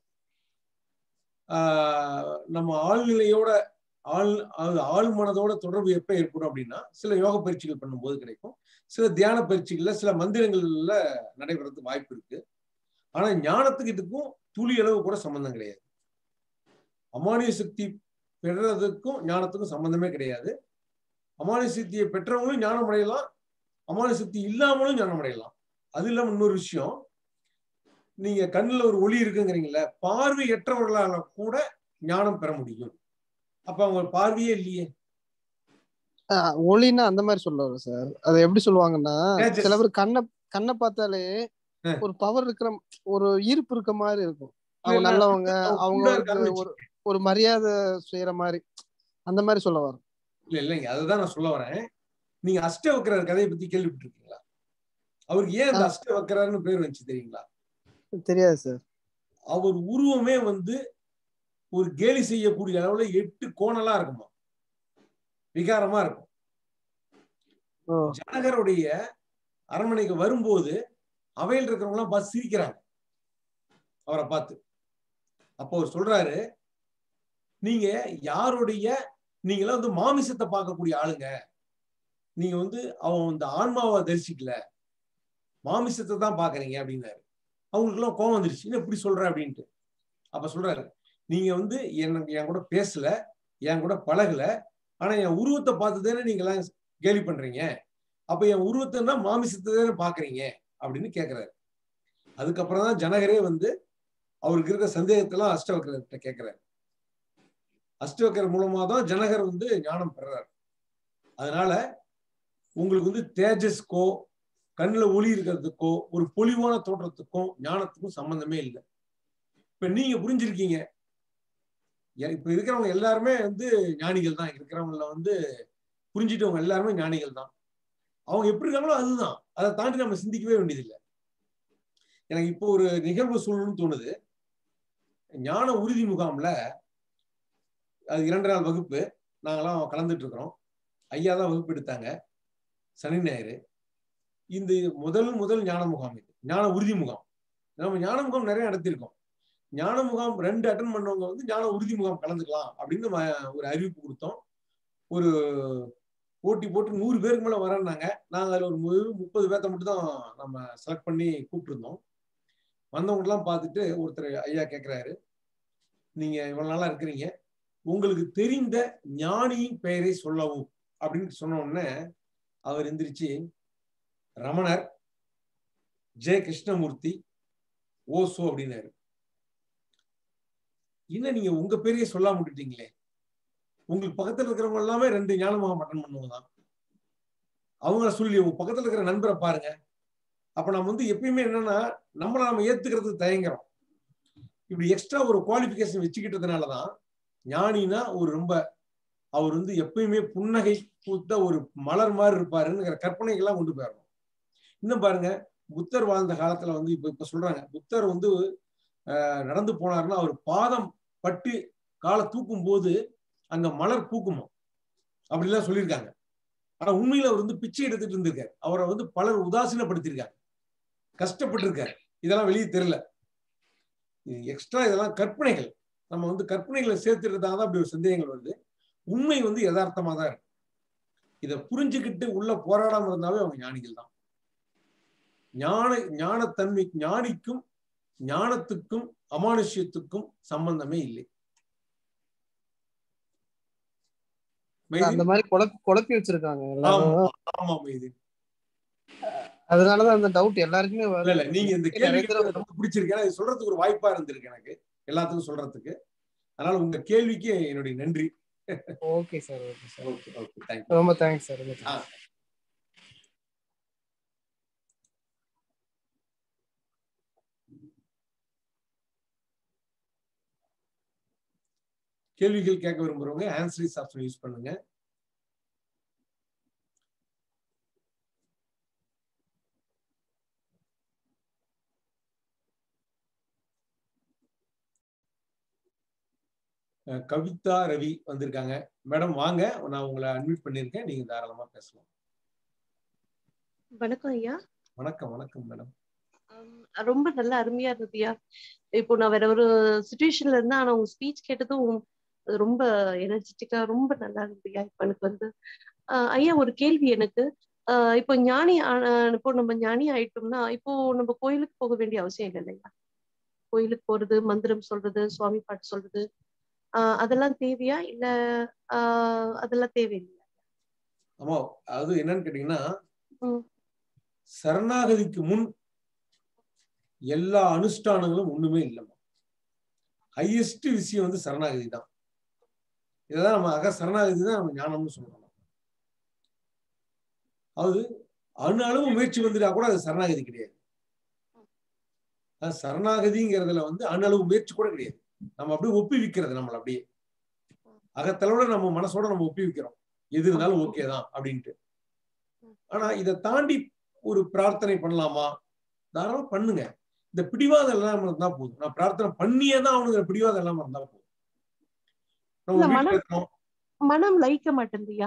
நம்ம ஆழ்நிலையோட ஆழ் மனதோட தொடர்பு எப்ப ஏற்படும் அப்படின்னா சில யோக பயிற்சிகள் பண்ணும்போது கிடைக்கும். சில தியான பயிற்சிகள்ல சில மந்திரங்கள்ல நடைபெறதுக்கு வாய்ப்பு இருக்கு. ஆனா ஞானத்துக்கு இதுக்கும் துளி அளவு கூட சம்பந்தம் கிடையாது. அமானுஷ்ய சக்தி பெறதுக்கும் ஞானத்துக்கும் சம்பந்தமே கிடையாது. அமானுஷ்ய சக்தியை பெற்றவங்களும் ஞானம் அடையலாம், அமானுஷ்ய சக்தி இல்லாமலும் ஞானம் அடையலாம். அது இல்லாம இன்னொரு விஷயம், நீங்க கண்ணுல ஒரு ஒளி இருக்குங்கிறீங்களா, பார்வையற்றவர்களால கூட ஞானம் பெற முடியும். அப்ப அவங்க பார்வையே இல்லையே. ஒளின்னா அந்த மாதிரி சொல்லுவாங்க சார். அதை எப்படி சொல்லுவாங்கன்னா, சில பேர் கண்ணை பார்த்தாலே ஒரு பவர் இருக்கிற, ஒரு ஈர்ப்பு இருக்க மாதிரி இருக்கும். அவங்க நல்லவங்க, அவங்க வந்து ஒரு மரியாதை செய்யற மாதிரி, அந்த மாதிரி சொல்ல வரும். இல்லைங்க, அதுதான் நான் சொல்ல வரேன். நீங்க அஷ்டவக்கரர் கதையை பத்தி கேள்விப்பட்டிருக்கீங்களா? அவருக்கு ஏன் அந்த அஷ்டவக்கரர்னு பேர் வச்சு தெரியுங்களா? தெரியாது சார். அவர் உருவமே வந்து ஒரு கேலி செய்யக்கூடிய அளவுல 8 கோணலா இருக்குமா, விகாரமா இருக்கும். ஜனகருடைய அரண்மனைக்கு வரும்போது அவையில் இருக்கிறவங்க எல்லாம் பார்த்து சிரிக்கிறாங்க அவரை பார்த்து. அப்போ அவர் சொல்றாரு, நீங்க யாருடைய, நீங்களாம் வந்து மாமிசத்தை பார்க்கக்கூடிய ஆளுங்க, நீங்க வந்து அவன் இந்த ஆன்மாவை தரிசிக்கல, மாமிசத்தை தான் பாக்குறீங்க அப்படின்னாரு. அவங்களுக்கு எல்லாம் கோவம் வந்துருச்சு, என்ன இப்படி சொல்ற அப்படின்ட்டு. அப்ப சொல்றாரு, நீங்க வந்து என் கூட பேசல, என் கூட பழகல, ஆனா என் உருவத்தை பார்த்துதானே நீங்க எல்லாம் கேலி பண்றீங்க, அப்ப என் உருவத்தைன்னா மாமிசத்தை தானே பாக்குறீங்க அப்படின்னு கேட்கிறாரு. அதுக்கப்புறம் தான் ஜனகரே வந்து அவருக்கு இருக்க சந்தேகத்தெல்லாம் அஷ்டவக்கரர்கிட்ட கேட்கிறாரு. அஷ்டவக்கரர் மூலமா தான் ஜனகர் வந்து ஞானம் பெறாரு. அதனால உங்களுக்கு வந்து தேஜஸ்க்கோ கண்ணுல ஒளி இருக்கிறதுக்கோ ஒரு பொலிவான தோற்றத்துக்கும் ஞானத்துக்கும் சம்பந்தமே இல்லை. இப்ப நீங்க புரிஞ்சிருக்கீங்க. இப்ப இருக்கிறவங்க எல்லாருமே வந்து ஞானிகள் தான். இருக்கிறவங்கள வந்து புரிஞ்சிட்டவங்க எல்லாருமே ஞானிகள் தான். அவங்க எப்படி இருக்காங்களோ அதுதான், அதை தாண்டி நம்ம சிந்திக்கவே வேண்டியதில்லை. எனக்கு இப்போ ஒரு நிகழ்வு சொல்லணும்னு தோணுது. ஞான உறுதி முகாம்ல அது 2 நாள் வகுப்பு நாங்கெல்லாம் கலந்துட்டு இருக்கிறோம். ஐயா தான் வகுப்பு எடுத்தாங்க, சனி ஞாயிறு. இந்த முதல் ஞான முகாம், இது ஞான உறுதி முகாம். நம்ம ஞான முகாம் நிறைய நடத்திருக்கோம். ஞான முகாம் 2 அட்டன் பண்ணவங்க வந்து ஞான உறுதி முகாம் கலந்துக்கலாம் அப்படின்னு ஒரு அறிவிப்பு கொடுத்தோம். ஒரு போட்டி போட்டு 100 பேருக்கு மேல வரேன்னாங்க. நாங்க அதில் ஒரு 30 பேர்த்த மட்டும் தான் நம்ம செலக்ட் பண்ணி கூப்பிட்டுருந்தோம். வந்தவங்கலாம் பார்த்துட்டு ஒருத்தர் ஐயா கேட்கிறாரு, நீங்க இவ்வளவு நாளா இருக்கிறீங்க, உங்களுக்கு தெரிந்த ஞானியின் பெயரை சொல்லவும் அப்படின்னு சொன்ன உடனே அவர் எந்திரிச்சு ரமணர், ஜெய கிருஷ்ணமூர்த்தி, ஓசோ அப்படின்னாரு. என்ன நீங்க உங்க பேரையே சொல்லாம விட்டுட்டீங்களே, உங்களுக்கு பக்கத்துல இருக்கிறவங்க எல்லாமே 2 ஞான முகாம் அட்டன் பண்ணுவாங்க தான். அவங்கள சொல்லி உங்க பக்கத்துல இருக்கிற நண்பரை பாருங்க. அப்ப நம்ம வந்து எப்பயுமே என்னன்னா நம்மளை நம்ம ஏத்துக்கிறதுக்கு தயங்குறோம். இப்படி எக்ஸ்ட்ரா ஒரு குவாலிபிகேஷன் வச்சுக்கிட்டதுனாலதான் ஞானினா ஒரு ரொம்ப அவர் வந்து எப்பயுமே புன்னகை பூத்த ஒரு மலர் மாதிரி இருப்பாருங்கிற கற்பனைகள்லாம் கொண்டு போயிடணும். இன்னும் பாருங்க, புத்தர் வாழ்ந்த காலத்துல வந்து இப்ப சொல்றாங்க, புத்தர் வந்து நடந்து போனாருன்னா அவர் பாதம் பட்டு காலை தூக்கும் போது அங்க மலர் பூக்குமா அப்படிலாம் சொல்லியிருக்காங்க. ஆனா உண்மையில அவர் வந்து பிச்சை எடுத்துட்டு இருந்திருக்காரு. அவரை வந்து பலர் உதாசீனப்படுத்திருக்காங்க, கஷ்டப்பட்டு இருக்காரு. இதெல்லாம் வெளியே தெரியல. எக்ஸ்ட்ரா இதெல்லாம் கற்பனைகள். நம்ம வந்து கற்பனைகளை சேர்த்துட்டதாக தான் அப்படி ஒரு சந்தேகங்கள் வருது. உண்மை வந்து யதார்த்தமா தான் இருக்கு. இதை புரிஞ்சுக்கிட்டு உள்ள போராடாம இருந்தாவே அவங்க ஞானிகள் தான். ஞானத்தன்மை, ஞானிக்கும் ஞானத்துக்கும் அமானுஷ்யத்துக்கும் சம்பந்தமே இல்லை. அந்த மாதிரி குழப்பி வச்சிருக்காங்க. ஆமா மைதி, அதனாலதான் அந்த டவுட் எல்லாருக்குமே இல்ல. நீங்க இந்த கேள்வி ரொம்ப பிடிச்சிருக்கு, இது சொல்றதுக்கு ஒரு வாய்ப்பா இருந்திருக்கு எனக்கு எல்லாத்துக்கும் சொல்றதுக்கு. அதனால உங்க கேள்விக்கு என்னுடைய நன்றி. Okay sir, okay sir, okay okay, thank you, ரொம்ப தேங்க்ஸ் சார். கேள்விகள் கேட்க விரும்புறவங்க ஆன்சரிஸ் ஆப்ஷன் யூஸ் பண்ணுங்க. கவிதா ரவி வந்திருக்காங்க. மேடம் வாங்க, நான் உங்களை அட்மிட் பண்ணிருக்கேன், நீங்க தாராளமா பேசலாம். வணக்கம் ஐயா. வணக்கம் வணக்கம் மேடம். ரொம்ப நல்ல அருமையா இருந்ததுயா. இப்போ நான் வேற ஒரு சிச்சுவேஷன்ல இருந்தா, ஆனா உங்க ஸ்பீச் கேட்டதும் ரொம்ப எனர்ஜெட்டிக்கா ரொம்ப நல்லா இருந்ததுயா. இப்ப எனக்கு வந்து ஐயா ஒரு கேள்வி எனக்கு. இப்போ இப்போ நம்ம ஞானி ஆயிட்டோம்னா, இப்போ நம்ம கோயிலுக்கு போக வேண்டிய அவசியம் இல்லை இல்லையா? கோயிலுக்கு போறது, மந்திரம் சொல்றது, சுவாமி பாட்டு சொல்றது, அதெல்லாம் தேவையா இல்ல அதெல்லாம் தேவையில்லையா? ஆமா, அது என்னன்னு கேட்டீங்கன்னா, சரணாகதிக்கு முன் எல்லா அனுஷ்டானங்களும் ஒண்ணுமே இல்லைம்மா. ஹையஸ்ட் விஷயம் வந்து சரணாகதி தான். இதான் நம்ம சரணாகதி தான் நம்ம ஞானம்னு சொல்றோம். அது அணு அளவு முயற்சி வந்துட்டா கூட அது சரணாகதி கிடையாது. சரணாகதிங்கிறதுல வந்து அணு அளவு முயற்சி கூட கிடையாது. நம்ம அப்படியே ஒப்புவிக்கிறது, நம்மள அப்படியே அகத்தளவுல நம்ம மனசோட நம்ம ஒப்புவிக்கிறோம், எது இருந்தாலும் ஓகே தான் அப்படின்ட்டு. ஆனா இதை தாண்டி ஒரு பிரார்த்தனை பண்ணலாமா? தாராளமா பண்ணுங்க. இந்த பிடிவாதம் எல்லாம் இருந்தா போதும். நான் பிரார்த்தனை பண்ணியே தான் அவனுங்கிற பிடிவாதம் எல்லாம் இருந்தா போதும். நம்ம வீட்டுல இருக்கோம், மனம் லயிக்க மாட்டேங்குதுயா.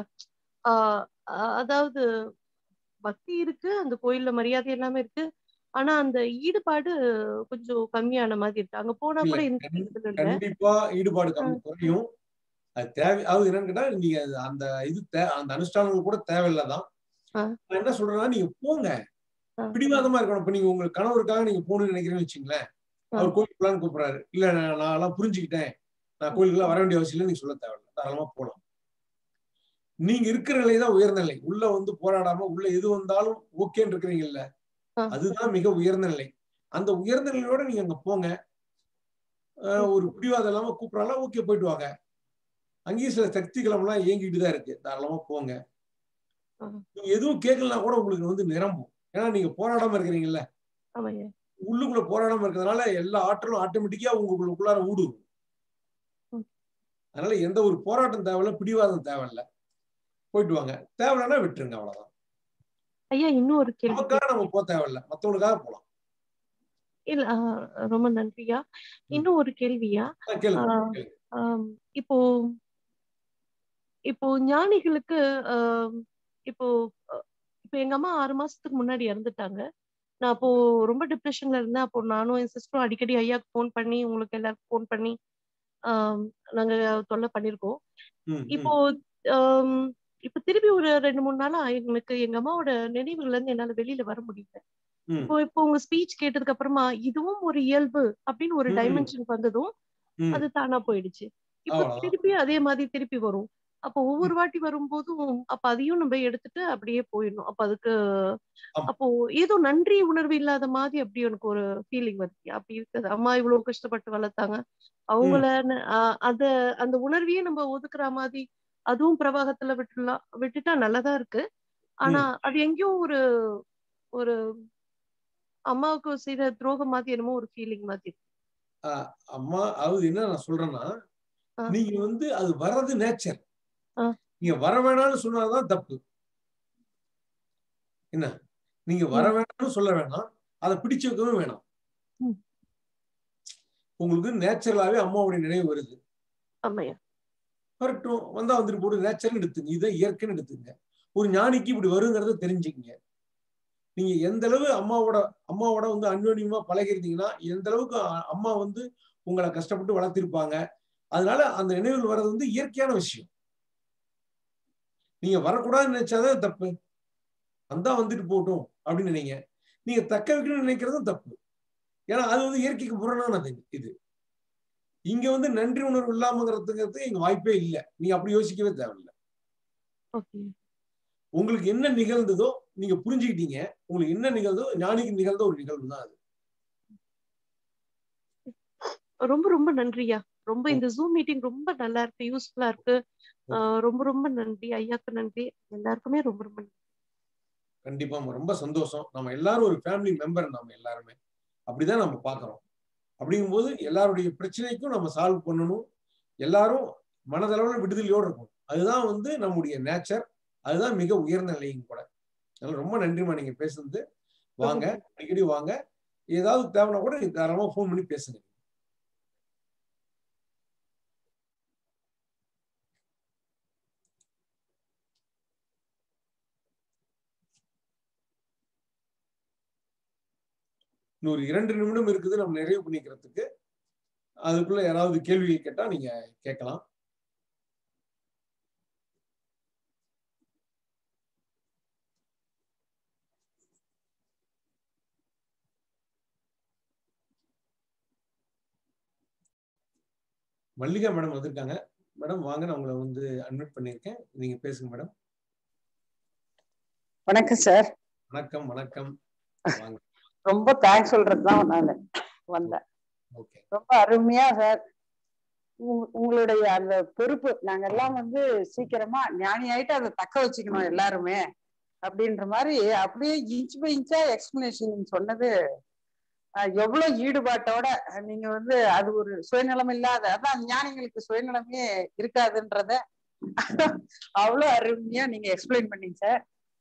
அதாவது பக்தி இருக்கு, அந்த கோயில்ல மரியாதை எல்லாமே இருக்கு, ஆனா அந்த ஈடுபாடு கொஞ்சம் கம்மியான மாதிரி இருக்கு. அங்க போனா கூட கண்டிப்பா ஈடுபாடு குறையும். அது தேவை. அது என்னன்னு கேட்டா, நீங்க அந்த அந்த அனுஷ்டானங்கள் கூட தேவையில்லதான். நான் என்ன சொல்றேன்னா, நீங்க போங்க, பிடிவாதமா இருக்கணும். இப்ப நீங்க உங்க கணவருக்காக நீங்க போகணும்னு நினைக்கிறேன்னு வச்சுங்களேன், அவர் கோயிலுக்குள்ளான்னு கூப்பிடுறாரு, இல்ல நான் எல்லாம் புரிஞ்சுக்கிட்டேன், நான் கோயிலுக்குலாம் வர வேண்டிய அவசியம் இல்லை, நீங்க சொல்ல தேவையில்லை, தாராளமா போகலாம். நீங்க இருக்கிற நிலைதான் உயர்ந்த நிலை. உள்ள வந்து போராடாம உள்ள எது வந்தாலும் ஓகேன்னு இருக்கிறீங்கல்ல, அதுதான் மிக உயர்ந்த நிலை. அந்த உயர்ந்த நிலையோட நீங்க அங்க போங்க. ஒரு பிடிவாதம் இல்லாம கூப்பிடலாம், ஓகே போயிட்டு வாங்க. அங்கேயும் சில சக்திகளம் எல்லாம் இயங்கிட்டு தான் இருக்கு, தாராளமா போங்க. நீங்க எதுவும் கேட்கலன்னா கூட உங்களுக்கு வந்து நிரம்பும். ஏன்னா நீங்க போராடாம இருக்கிறீங்கல்ல, உள்ளுக்குள்ள போராடாம இருக்கிறதுனால எல்லா ஆற்றலும் ஆட்டோமேட்டிக்கா உங்களுக்குள்ளார ஊடுருவும். அதனால எந்த ஒரு போராட்டம் தேவையில்ல, பிடிவாதம் தேவையில்ல, போயிட்டு வாங்க. தேவையில்லைன்னா விட்டுருங்க, அவ்வளவுதான். ஐயா இன்னும் ஒரு கேள்வி. நமக்காக நம்ம போக தேவையில்ல, மத்தவங்களுக்காக போலாம். இல்ல ரொம்ப நன்றியா. இன்னும் ஒரு கேள்வியா. இப்போ இப்போ ஞானிகளுக்கு இப்போ இப்போ எங்க அம்மா 6 மாசத்துக்கு முன்னாடி இறந்துட்டாங்க. நான் அப்போ ரொம்ப டிப்ரெஷன்ல இருந்தேன். அப்போ நானும் என் சிஸ்டரும் அடிக்கடி ஐயாக்கு ஃபோன் பண்ணி, உங்களுக்கு எல்லாருக்கும் ஃபோன் பண்ணி நாங்க தொல்லை பண்ணிருக்கோம். இப்போ இப்ப திருப்பி ஒரு 2-3 நாளா எனக்கு எங்க அம்மாவோட நினைவுகள்ல இருந்து என்னால வெளியில வர முடியல. இப்போ உங்க ஸ்பீச் கேட்டதுக்கு அப்புறமா இதுவும் ஒரு இயல்பு அப்படின்னு ஒரு டைமென்ஷன் வந்ததும் அது தானா போயிடுச்சு. இப்போ திருப்பி அதே மாதிரி திருப்பி வரும். அப்போ ஒவ்வொரு வாட்டி வரும்போதும் அப்ப அதையும் நம்ம எடுத்துட்டு அப்படியே போயிடணும். அப்ப அதுக்கு அப்போ ஏதோ நன்றி உணர்வு இல்லாத மாதிரி அப்படி எனக்கு ஒரு ஃபீலிங் வருது. அப்படி இருக்குது. அம்மா இவ்வளவு கஷ்டப்பட்டு வளர்த்தாங்க, அவங்கள அந்த உணர்வையே நம்ம ஒதுக்குற மாதிரி அதுவும் பிரவாகத்துல விட்டுட்டா நல்லதா இருக்கு. ஆனா அது எங்கேயோ ஒரு ஒரு அம்மாவுக்கு செய்த துரோகம் மாதிரி என்னமோ ஒரு ஃபீலிங் மாதிரி. அம்மா அது என்ன நான் சொல்றேன்னா, நீங்க வந்து அது வர்றது நேச்சர். நீங்க வர வேணாம்னு சொன்னாதான் தப்பு. என்ன, நீங்க வர வேணாம்னு சொல்ல வேணாம், அதை பிடிச்சு வைக்கவும் வேணாம். உங்களுக்கு நேச்சுரலாவே அம்மாவுடைய நினைவு வருது, வரட்டும், வந்தா வந்துட்டு போட்டு நேச்சர்னு எடுத்துங்க, இதை இயற்கைன்னு எடுத்துங்க. ஒரு ஞானிக்கு இப்படி வருங்கிறத தெரிஞ்சுக்கங்க. நீங்க எந்த அளவு அம்மாவோட வந்து அன்யோன்யமா பழகிருந்தீங்கன்னா, எந்த அளவுக்கு அம்மா வந்து உங்களை கஷ்டப்பட்டு வளர்த்திருப்பாங்க. அதனால அந்த நினைவுகள் வர்றது வந்து இயற்கையான விஷயம். நீங்க வரக்கூடாதுன்னு நினைச்சாதான் தப்பு. வந்தா வந்துட்டு போட்டும் அப்படின்னு நினைங்க. நீங்க தக்க வைக்கணும்னு நினைக்கிறதும் தப்பு. ஏன்னா அது வந்து இயற்கைக்கு புறணானது. இது இங்க வந்து நன்றி உணர்வு இல்லாமங்கிறதுங்கிறது இங்க வாய்ப்பே இல்லை. நீங்க அப்படி யோசிக்கவே தேவையில்லை. உங்களுக்கு என்ன நிகழ்ந்ததோ நீங்க புரிஞ்சுக்கிட்டீங்க. உங்களுக்கு என்ன நிகழ்ந்தோ ஞானிக்கு நிகழ்ந்த ஒரு நிகழ்வு தான் அது. ரொம்ப ரொம்ப நன்றியா. ரொம்ப இந்த ஜூம் மீட்டிங் ரொம்ப நல்லா இருக்கு, யூஸ்ஃபுல்லா இருக்கு. ரொம்ப ரொம்ப நன்றி ஐயாக்கு, நன்றி எல்லாருக்குமே ரொம்ப ரொம்ப நன்றி. கண்டிப்பா ரொம்ப சந்தோஷம். நம்ம எல்லாரும் ஒரு ஃபேமிலி மெம்பர், நம்ம எல்லாருமே அப்படிதான் நம்ம பாக்குறோம். அப்படிங்கும்போது எல்லாருடைய பிரச்சனைக்கும் நம்ம சால்வ் பண்ணணும். எல்லாரும் மனதளவுல விடுதலையோடு இருக்கும். அதுதான் வந்து நம்முடைய நேச்சர். அதுதான் மிக உயர்ந்த நிலையும் கூட. அதனால ரொம்ப நன்றிமா நீங்க பேசுனது. வாங்க, அடிக்கடி வாங்க. ஏதாவது தேவைன்னா கூட நீங்க தாராளமா ஃபோன் பண்ணி பேசுங்க. இன்னொரு 2 நிமிடம் இருக்குது நம்ம நிறைவு பண்ணிக்கிறதுக்கு. அதுக்குள்ள யாராவது கேள்விகள் கேட்டா நீங்க கேட்கலாம். மல்லிகா மேடம் வந்திருக்காங்க. மேடம் வாங்க, நான் உங்களை வந்து அட்மிட் பண்ணியிருக்கேன், நீங்க பேசுங்க மேடம். வணக்கம் சார். வணக்கம் வணக்கம். வாங்க. ரொம்ப தேங்க்ஸ் சொல்றதுதான் நான் வந்தேன். ரொம்ப அருமையா சார். உங்களுடைய அந்த பொறுப்பு, நாங்க எல்லாம் வந்து சீக்கிரமா ஞானி ஆயிட்டு அதை தக்க வச்சுக்கணும் எல்லாருமே அப்படின்ற மாதிரி அப்படியே இன்ச் பை இன்ச்சா எக்ஸ்பிளனேஷன் சொன்னது எவ்வளவு ஈடுபாட்டோட நீங்க வந்து அது ஒரு சுயநலம் இல்லாத, அதான் ஞானிகளுக்கு சுயநலமே இருக்காதுன்றத அவ்வளவு அருமையா நீங்க எக்ஸ்பிளைன் பண்ணீங்க சார்.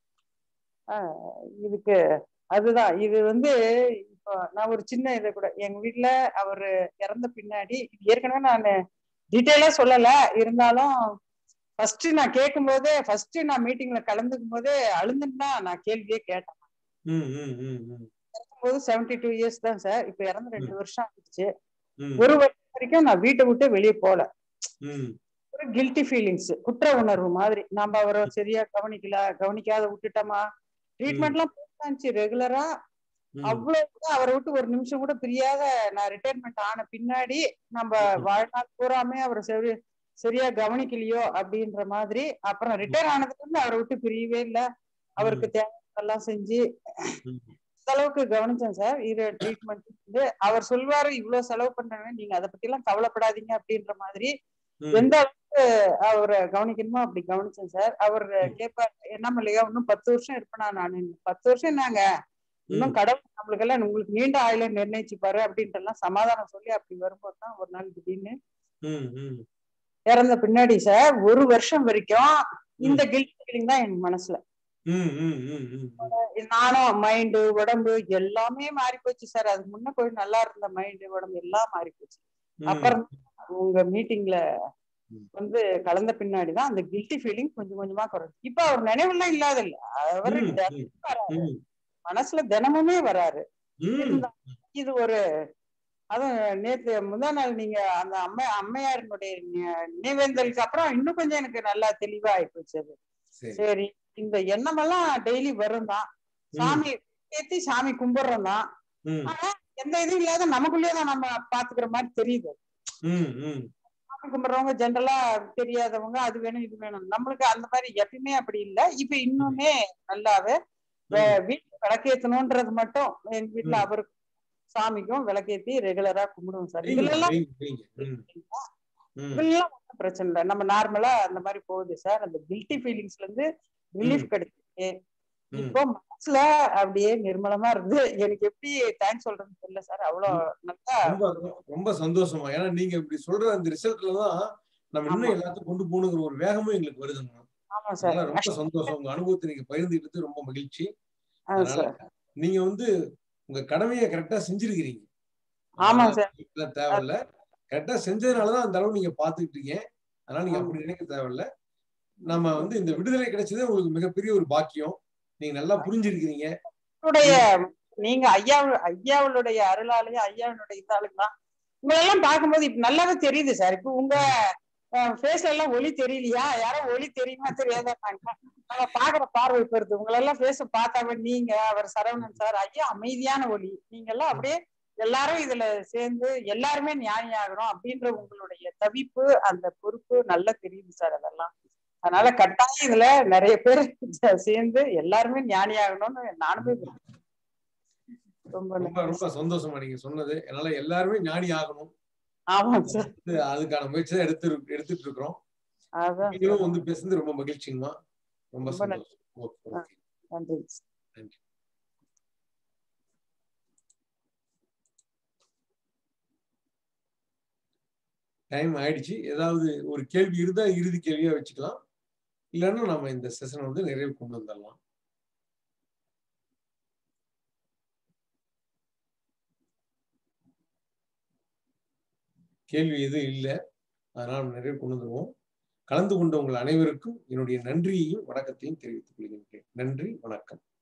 இதுக்கு அதுதான் இது வந்து இப்போ நான் ஒரு சின்ன இதை கூட எங்க வீட்டுல அவரு இறந்த பின்னாடி ஏற்கனவே நான் டீட்டெயிலா சொல்லல, இருந்தாலும் ஃபர்ஸ்ட் நான் கேட்கும் போதே ஃபர்ஸ்ட் நான் மீட்டிங்ல கலந்துக்கும் போதே அழுந்துன்னு தான் நான் கேள்வியே கேட்டேன். இறக்கும்போது 72 years தான் சார். இப்ப இறந்து 2 வருஷம் ஆயிடுச்சு. ஒரு வருஷம் வரைக்கும் நான் வீட்டை விட்டு வெளியே போல. ஒரு கில்ட்டி ஃபீலிங்ஸ், குற்ற உணர்வு மாதிரி. நாம அவரை சரியா கவனிக்காத விட்டுட்டோமா, ட்ரீட்மெண்ட் எல்லாம் போட்டாச்சு ரெகுலரா. அவ்வளவு அவரை விட்டு ஒரு நிமிஷம் கூட பிரியாத நான் ரிட்டையர்மெண்ட் ஆன பின்னாடி நம்ம வாழ்நாள் பூராமே அவரை சரியா கவனிக்கலையோ அப்படின்ற மாதிரி. அப்புறம் ரிட்டையர் ஆனதுக்கு இருந்து அவரை விட்டு பிரியவே இல்லை. அவருக்கு தேவையெல்லாம் செஞ்சு இந்த அளவுக்கு கவனிச்சேன் சார். இது ட்ரீட்மெண்ட் வந்து அவர் சொல்வாரு, இவ்வளவு செலவு பண்றாங்க, நீங்க அதை பத்தி எல்லாம் கவலைப்படாதீங்க அப்படின்ற மாதிரி. எந்த அளவுக்கு அவரை கவனிக்கணுமோ அப்படி கவனிச்சேன் சார். அவர் கேட்பாரு, என்ன இல்லையா இன்னும் 10 வருஷம் இருப்பேனா நான்? 10 வருஷம் என்னங்க, இன்னும் கடவுள் நம்மளுக்கு எல்லாம் உங்களுக்கு நீண்ட ஆயுள நிர்ணயிச்சுப்பாரு அப்படின்ட்டு எல்லாம் சமாதானம் சொல்லி அப்படி வரும்போது தான் ஒரு நாள் திடீர்னு இறந்த பின்னாடி சார் 1 வருஷம் வரைக்கும் இந்த கில்ட் ஃபீலிங் தான் என் மனசுல. நானும் மைண்டு உடம்பு எல்லாமே மாறி போச்சு சார். அதுக்கு முன்ன கொஞ்சம் நல்லா இருந்த மைண்டு உடம்பு எல்லாம் மாறி போச்சு. அப்புறம் உங்க மீட்டிங்ல வந்து கலந்த பின்னாடிதான் அந்த கில்ட்டி ஃபீலிங் கொஞ்சம் கொஞ்சமா குறைஞ்சு. இப்ப அவர் நினைவுலாம் இல்லாத இல்ல, அவரு வராரு, மனசுல தினமுமே வராரு. இது ஒரு அதுவும் நேத்து முந்தா நாள் நீங்க அந்த அம்மையாரினுடைய நினைவேந்தலுக்கு அப்புறம் இன்னும் கொஞ்சம் எனக்கு நல்லா தெளிவா ஆயிப்போச்சு. அது சரி, இந்த எண்ணம் எல்லாம் டெய்லி வரும் தான், சாமி ஏத்தி சாமி கும்பிடுறோம் தான், ஆனா எந்த இதுவும் இல்லாத நமக்குள்ளேதான் நம்ம பாத்துக்கிற மாதிரி தெரியுது. சாமி கும்பிடுறவங்க ஜென்ரலா தெரியாதவங்க அது வேணும் இது வேணும், நம்மளுக்கு அந்த மாதிரி எப்பயுமே அப்படி இல்லை. இப்ப இன்னுமே நல்லாவே வீட்டுல விளக்கேத்தணும்ன்றது மட்டும் எங்க வீட்டுல அவருக்கு சாமிக்கும் விளக்கேத்தி ரெகுலரா கும்பிடுவோம் சார். இதெல்லாம் இதெல்லாம் ஒன்றும் பிரச்சனை இல்லை, நம்ம நார்மலா அந்த மாதிரி போகுது சார். அந்த கில்ட்டி ஃபீலிங்ஸ்ல இருந்து ரிலீஃப் கிடைச்சிருக்கு. இப்போ மனசுல அப்படியே நிர்மலமா இருந்து எனக்கு எப்படி தேங்க்ஸ் சொல்றதுன்னு தெரியல சார். அவ்வளவு நல்லா ரொம்ப சந்தோஷமா. ஏன்னா நீங்க இப்படி சொல்ற அந்த ரிசல்ட்லதான் நம்ம இன்னும் எல்லாத்தையும் கொண்டு போகணுங்கிற ஒரு வேகமும் எங்களுக்கு வருதுங்க. ஆமா சார், ரொம்ப சந்தோஷம். உங்க அனுபவத்தை நீங்க பகிர்ந்துக்கிட்டு ரொம்ப மகிழ்ச்சி. அதனால நீங்க வந்து உங்க கடமையை கரெக்டா செஞ்சிருக்கிறீங்க. ஆமா சார், தேவையில்ல, கரெக்டா செஞ்சதுனாலதான் அந்த அளவு நீங்க பாத்துக்கிட்டு இருக்கீங்க. அதனால நீங்க அப்படி நினைக்க தேவையில்ல. நம்ம வந்து இந்த விடுதலை கிடைச்சதே உங்களுக்கு மிகப்பெரிய ஒரு பாக்கியம். நீங்க நல்லா புரிஞ்சிருக்கிறீங்க. நீங்க ஐயாவுடைய அருளாலையும் ஐயாவுடைய இதாலுங்கதான் உங்களெல்லாம் பார்க்கும்போது இப்ப நல்லாவே தெரியுது சார். இப்ப உங்க ஃபேஸ்ல எல்லாம் ஒளி தெரியலையா? யாரோ ஒளி தெரியுமா தெரியாதாங்க, நம்ம பாக்குற பார்வை பெறுது. உங்களெல்லாம் ஃபேஸ பார்த்தாவே நீங்க, அவர் சரவணன் சார், ஐயா அமைதியான ஒளி. நீங்க எல்லாம் அப்படியே எல்லாரும் இதுல சேர்ந்து எல்லாருமே ஞானி ஆகணும் அப்படின்ற உங்களுடைய தவிப்பு, அந்த பொறுப்பு நல்லா தெரியுது சார். அதெல்லாம் அதனால கட்டாயம் இதுல நிறைய பேர் சேர்ந்து எல்லாருமே ஞானி ஆகணும்னு நானுமே ரொம்ப ரொம்ப சந்தோஷமா நீங்க சொன்னது. அதனால எல்லாருமே ஞானி ஆகணும். ஆமா சார், அதுக்கான முயற்சி தான் எடுத்துட்டு இருக்கிறோம். நீங்களும் வந்து பேசுறது ரொம்ப மகிழ்ச்சிங்கம்மா. ரொம்ப சந்தோஷம். நன்றி. நன்றி. டைம் ஆயிடுச்சு. ஏதாவது ஒரு கேள்வி இருந்தா இறுதி கேள்வியா வச்சுக்கலாம், இல்லைன்னா நம்ம இந்த செஷன் வந்து நிறைவு கொண்டு வந்துடலாம். கேள்வி எதுவும் இல்லை, அதனால் நிறைவு கொண்டு வந்துடுவோம். கலந்து கொண்ட உங்கள் அனைவருக்கும் என்னுடைய நன்றியையும் வணக்கத்தையும் தெரிவித்துக் கொள்கின்றேன். நன்றி, வணக்கம்.